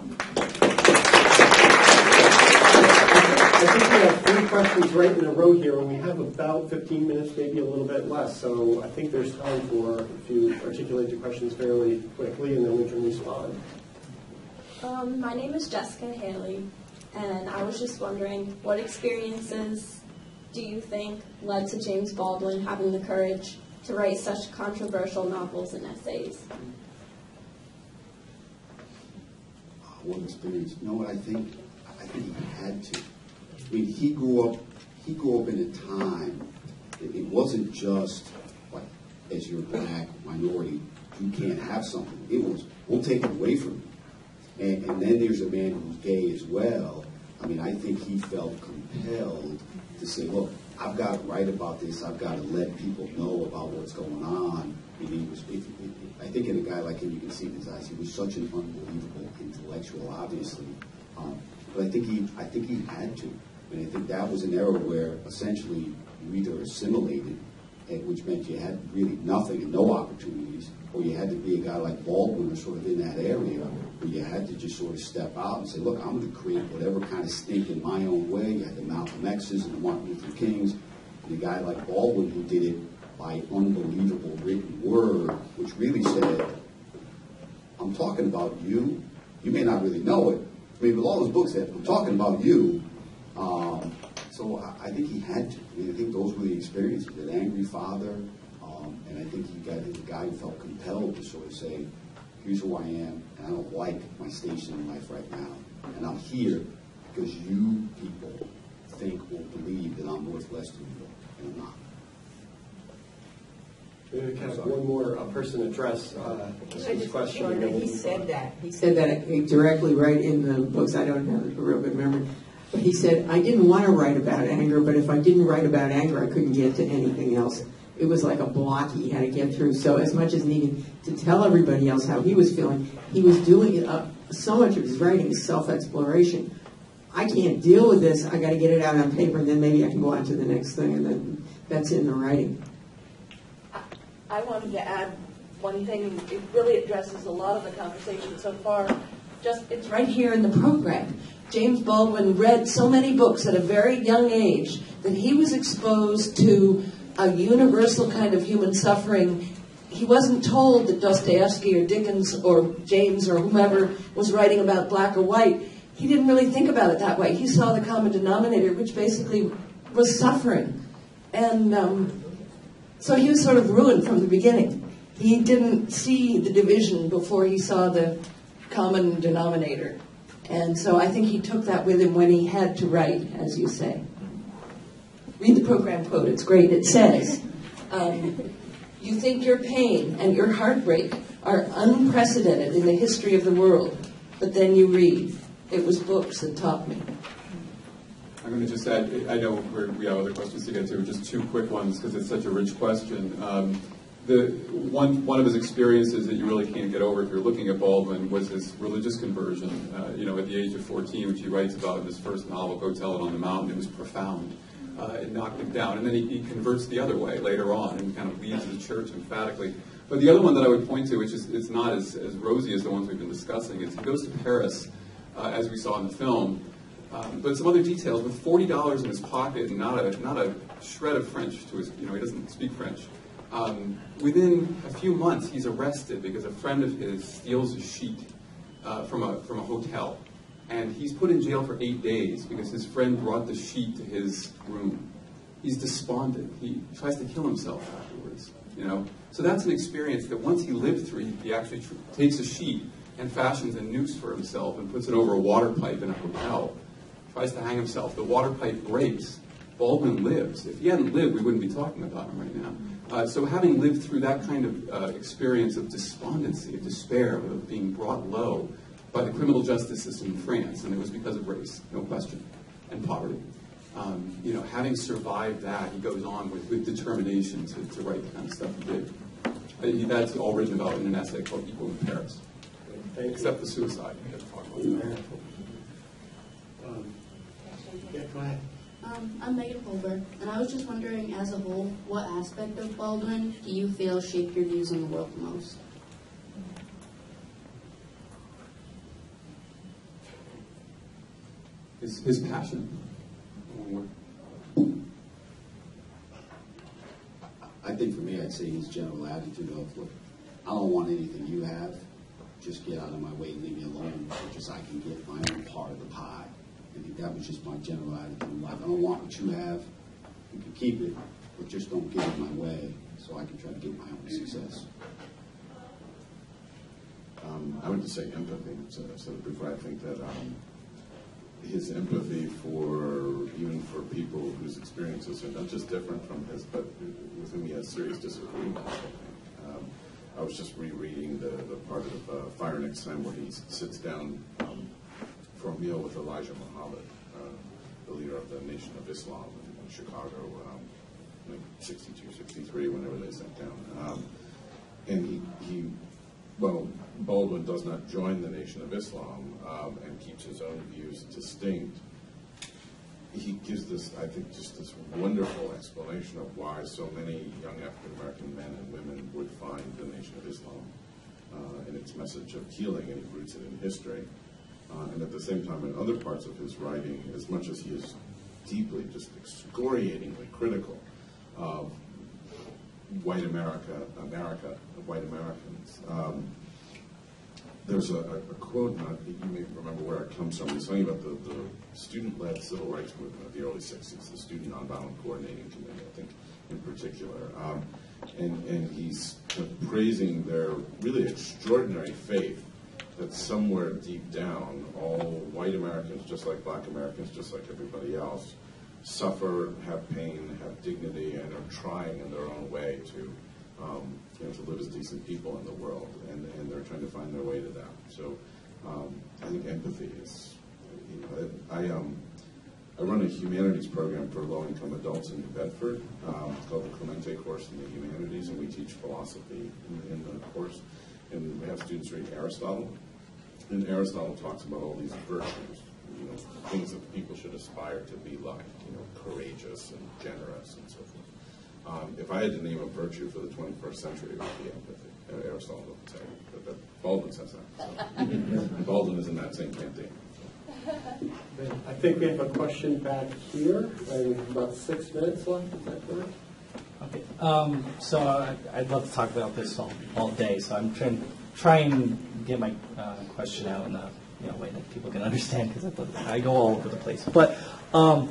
I think we have three questions right in a row here, and we have about fifteen minutes, maybe a little bit less. So I think there's time for if you articulate your questions fairly quickly, and then we can respond. Um, my name is Jessica Haley, and I was just wondering, what experiences do you think led to James Baldwin having the courage to write such controversial novels and essays? What experience? You know what I think? I think he had to. I mean, he grew up. He grew up in a time. It, it wasn't just like, as you're black minority, you can't have something. It was, we'll take it away from you. And, and then there's a man who's gay as well. I mean, I think he felt compelled to say, look, I've got to write about this. I've got to let people know about what's going on. And he was, it, it, I think in a guy like him, you can see in his eyes, he was such an unbelievable intellectual, obviously. Um, but I think he, I think he had to. And I think that was an era where essentially you either assimilated, which meant you had really nothing and no opportunities, or you had to be a guy like Baldwin or sort of in that area where you had to just sort of step out and say, look, I'm going to create whatever kind of stink in my own way. You had the Malcolm X's and the Martin Luther Kings, and a guy like Baldwin who did it by unbelievable written word, which really said, I'm talking about you. You may not really know it. I mean, with all those books that I'm talking about you. Um, so I, I think he had to. I mean, I think those were the experiences. An angry father, um, and I think he got a guy who felt compelled to sort of say, here's who I am, and I don't like my station in life right now. And I'm here because you people think or believe that I'm worth less than you, and I'm not. Maybe kind of one more uh, person address uh, this question. Sure, he said that. He said that directly right in the books. I don't have a real good memory. But he said, I didn't want to write about anger, but if I didn't write about anger, I couldn't get to anything else. It was like a block he had to get through. So as much as needing to tell everybody else how he was feeling, he was doing it up. So much of his writing is self-exploration. I can't deal with this. I got to get it out on paper, and then maybe I can go on to the next thing, and then that's in the writing. I wanted to add one thing. It really addresses a lot of the conversation so far. Just, it's right here in the program. James Baldwin read so many books at a very young age that he was exposed to a universal kind of human suffering. He wasn't told that Dostoevsky or Dickens or James or whomever was writing about black or white. He didn't really think about it that way. He saw the common denominator, which basically was suffering. And um, so he was sort of ruined from the beginning. He didn't see the division before he saw the common denominator. And so I think he took that with him when he had to write, as you say. Read the program quote. It's great. It says, um, you think your pain and your heartbreak are unprecedented in the history of the world, but then you read, it was books that taught me. I'm going to just add, I know we're, we have other questions to get to, just two quick ones because it's such a rich question. Um, The one one of his experiences that you really can't get over if you're looking at Baldwin was his religious conversion. Uh, you know, at the age of fourteen, which he writes about in his first novel, Go Tell It on the Mountain, it was profound. Uh, it knocked him down, and then he, he converts the other way later on and kind of leaves the church emphatically. But the other one that I would point to, which is it's not as, as rosy as the ones we've been discussing, is he goes to Paris, uh, as we saw in the film. Um, but some other details with forty dollars in his pocket and not a not a shred of French to his. You know, he doesn't speak French. Um, within a few months, he's arrested because a friend of his steals a sheet uh, from a from a hotel, and he's put in jail for eight days because his friend brought the sheet to his room. He's despondent. He tries to kill himself afterwards. You know, so that's an experience that once he lived through, he actually tr- takes a sheet and fashions a noose for himself and puts it over a water pipe in a hotel. Tries to hang himself. The water pipe breaks. Baldwin lives. If he hadn't lived, we wouldn't be talking about him right now. Uh, so having lived through that kind of uh, experience of despondency, of despair, of being brought low by the criminal justice system in France, and it was because of race, no question, and poverty. Um, you know, having survived that, he goes on with, with determination to, to write the kind of stuff he did. Uh, he, that's all written about in an essay called Equal in Paris. Except the suicide. We have to talk about that. Um, yeah, go ahead. Um, I'm Megan Holber, and I was just wondering, as a whole, what aspect of Baldwin do you feel shaped your views on the world the most? His, his passion. I think for me, I'd say his general attitude of, look, I don't want anything you have, just get out of my way and leave me alone, or just I can get my own part of the pie. I think that was just my general attitude in life. I don't want what you have. You can keep it, but just don't get in my way so I can try to get my own success. Um, I would just say empathy. So, so before I think that um, his empathy for, even for people whose experiences are not just different from his, but with whom he has serious disagreements, I think. Um, I was just rereading the, the part of uh, Fire Next Time where he sits down um, for a meal with Elijah Muhammad, uh, the leader of the Nation of Islam in, in Chicago, um, like sixty-two, sixty-three, whenever they sat down. Um, and he, he, well, Baldwin does not join the Nation of Islam um, and keeps his own views distinct. He gives this, I think, just this wonderful explanation of why so many young African-American men and women would find the Nation of Islam uh, and its message of healing, and he roots it in history. Uh, and at the same time, in other parts of his writing, as much as he is deeply, just excoriatingly critical of white America, America, white Americans, um, there's a, a quote, not, you may remember where it comes from. He's talking about the, the student-led civil rights movement of the early sixties, the Student Nonviolent Coordinating Committee, I think, in particular. Um, and, and he's praising their really extraordinary faith that somewhere deep down, all white Americans, just like black Americans, just like everybody else, suffer, have pain, have dignity, and are trying in their own way to Um, you know, to live as decent people in the world, and, and they're trying to find their way to that. So um, I think empathy is, you know, I, um, I run a humanities program for low-income adults in New Bedford. Um, it's called the Clemente course in the humanities, and we teach philosophy in, in the course. And we have students read Aristotle, and Aristotle talks about all these virtues, you know, things that people should aspire to be like, you know, courageous and generous and so forth. Um, if I had to name a virtue for the twenty-first century, it would be empathy. Uh, Aristotle would say, but, but Baldwin says that. So. Baldwin is in that same campaign. I think we have a question back here, and about six minutes left. Is that correct? Okay. Um, so I, I'd love to talk about this all, all day. So I'm trying try and get my uh, question out in a you know, way that people can understand, because I, I go all over the place. But um,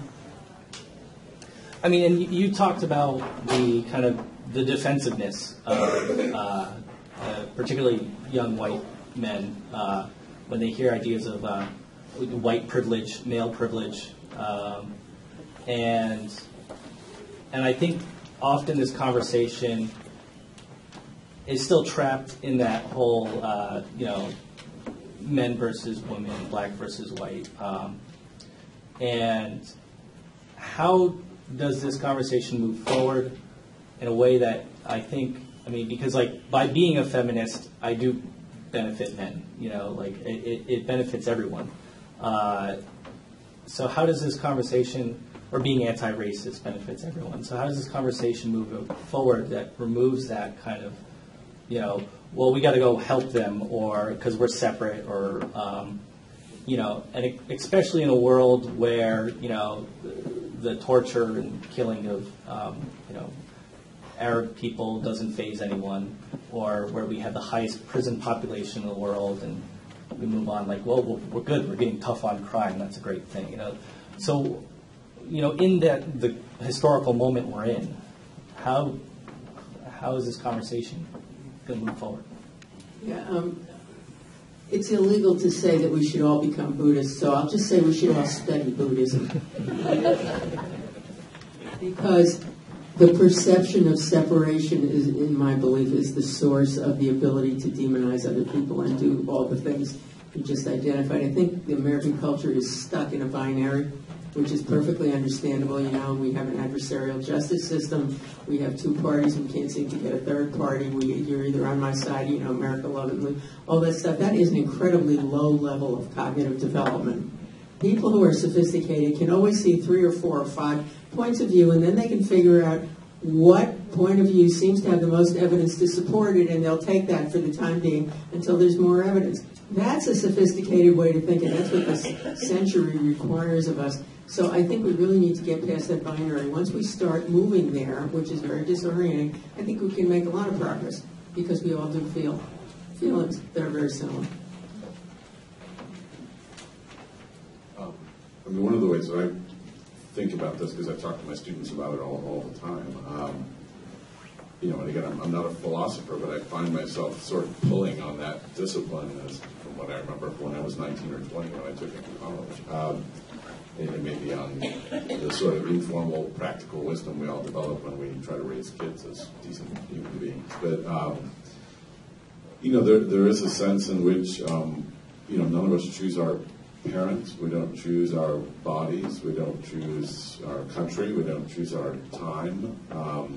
I mean, and you, you talked about the kind of the defensiveness of uh, uh, particularly young white men uh, when they hear ideas of uh, white privilege, male privilege, um, and and I think often this conversation is still trapped in that whole, uh, you know, men versus women, black versus white, um, and how does this conversation move forward in a way that I think, I mean, because like by being a feminist, I do benefit men, you know, like it, it, it benefits everyone. Uh, so how does this conversation, or being anti-racist benefits everyone, so how does this conversation move forward that removes that kind of, you know, well, we got to go help them, or because we're separate, or, um, you know, and especially in a world where, you know, the torture and killing of, um, you know, Arab people doesn't faze anyone, or where we have the highest prison population in the world, and we move on like, well, we're good, we're getting tough on crime, that's a great thing, you know. So, you know, in that the historical moment we're in, how how is this conversation going to move forward? Yeah, um, it's illegal to say that we should all become Buddhists, so I'll just say we should all study Buddhism. Because the perception of separation is, in my belief, is the source of the ability to demonize other people and do all the things you just identified. I think the American culture is stuck in a binary, which is perfectly understandable. You know, we have an adversarial justice system. We have two parties. We can't seem to get a third party. We, you're either on my side, you know, America, love and live, all that stuff. That is an incredibly low level of cognitive development. People who are sophisticated can always see three or four or five points of view, and then they can figure out what point of view seems to have the most evidence to support it, and they'll take that for the time being until there's more evidence. That's a sophisticated way to think, and that's what this century requires of us. So I think we really need to get past that binary. Once we start moving there, which is very disorienting, I think we can make a lot of progress, because we all do feel feelings that are very similar. Um, I mean, one of the ways that I think about this, because I talk to my students about it all, all the time, um, you know, and again, I'm, I'm not a philosopher, but I find myself sort of pulling on that discipline as from what I remember when I was nineteen or twenty when I took it to college. Um, and it may be on the sort of informal, practical wisdom we all develop when we try to raise kids as decent human beings. But, um, you know, there there is a sense in which, um, you know, none of us choose our parents. We don't choose our bodies. We don't choose our country. We don't choose our time. Um,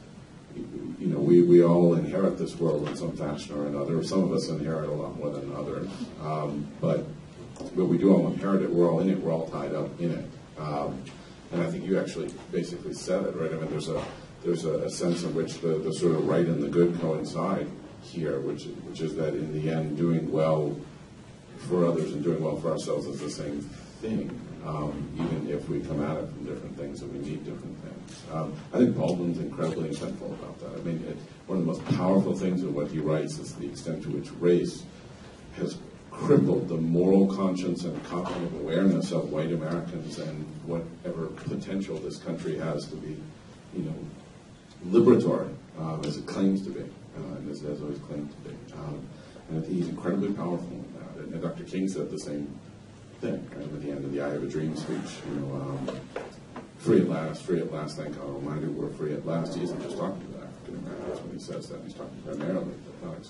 you know, we, we all inherit this world in some fashion or another. Some of us inherit a lot more than others. Um, but, but we do all inherit it. We're all in it. We're all tied up in it. Um, and I think you actually basically said it, right? I mean, there's a there's a, a sense in which the, the sort of right and the good coincide here, which which is that in the end, doing well for others and doing well for ourselves is the same thing, um, even if we come at it from different things and we need different things. Um, I think Baldwin's incredibly intentful about that. I mean, it, one of the most powerful things in what he writes is the extent to which race has crippled the moral conscience and cognitive awareness of white Americans and whatever potential this country has to be, you know, liberatory, um, as it claims to be, uh, and as it has always claimed to be. Um, and I think he's incredibly powerful in that. And Doctor King said the same thing, right, at the end of the I Have a Dream speech. You know, um, free at last, free at last, thank God Almighty, we're free at last. He isn't just talking to African Americans when he says that. He's talking primarily to blacks.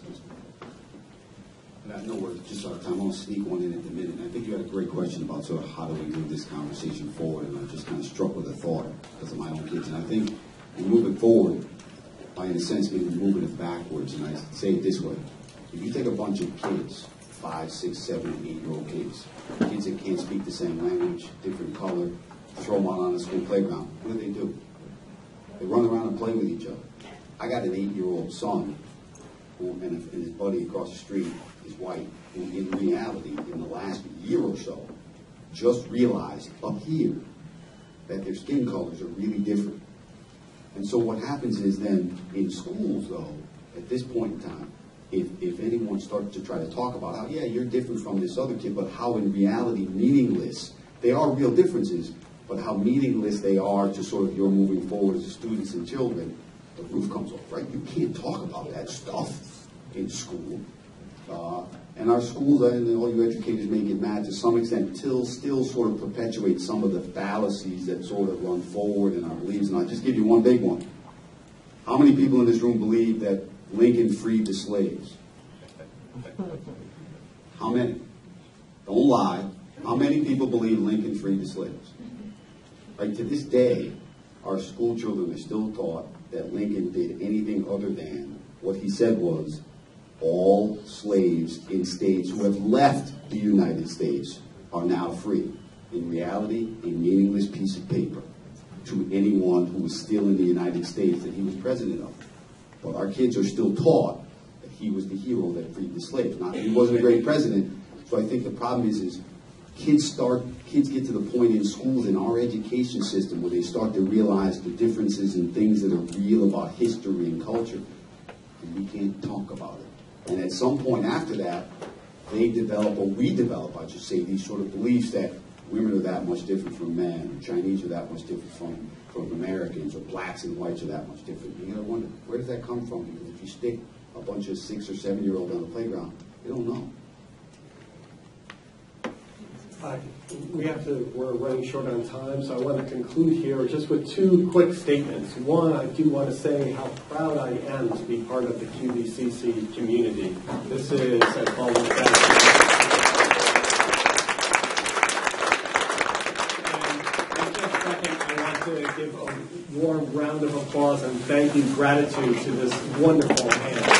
And I know we're just out of time. I want to sneak one in at the minute. And I think you had a great question about sort of how do we move this conversation forward. And I'm just kind of struck with a thought because of my own kids. And I think we move it forward by, in a sense, maybe moving it backwards. And I say it this way. If you take a bunch of kids, five, six, seven, eight-year-old kids, kids that can't speak the same language, different color, throw them out on a school playground, what do they do? They run around and play with each other. I got an eight-year-old son, who, and his buddy across the street is white, who in reality, in the last year or so, just realized up here that their skin colors are really different. And so what happens is then in schools, though, at this point in time, if, if anyone starts to try to talk about how, yeah, you're different from this other kid, but how in reality meaningless, they are real differences, but how meaningless they are to sort of your moving forward as students and children, the roof comes off, right? You can't talk about that stuff in school. Uh, and our schools, and all you educators may get mad to some extent, till still sort of perpetuate some of the fallacies that sort of run forward in our beliefs. And I'll just give you one big one. How many people in this room believe that Lincoln freed the slaves? How many? Don't lie. How many people believe Lincoln freed the slaves? Right, to this day, our school children are still taught that Lincoln did anything other than what he said was, all slaves in states who have left the United States are now free. In reality, a meaningless piece of paper to anyone who was still in the United States that he was president of. But our kids are still taught that he was the hero that freed the slaves. Not that he wasn't a great president. So I think the problem is, is kids start, kids get to the point in schools in our education system where they start to realize the differences in things that are real about history and culture, and we can't talk about it. And at some point after that, they develop, or we develop, I should say, these sort of beliefs that women are that much different from men, or Chinese are that much different from, from Americans, or blacks and whites are that much different. You gotta wonder, where does that come from? Because if you stick a bunch of six or seven year olds on the playground, they don't know. Uh, we have to, we're running short on time, so I want to conclude here just with two quick statements. One, I do want to say how proud I am to be part of the Q V C C community. This is, as Baldwin said, and, and just second, I want to give a warm round of applause and thank you, gratitude to this wonderful panel.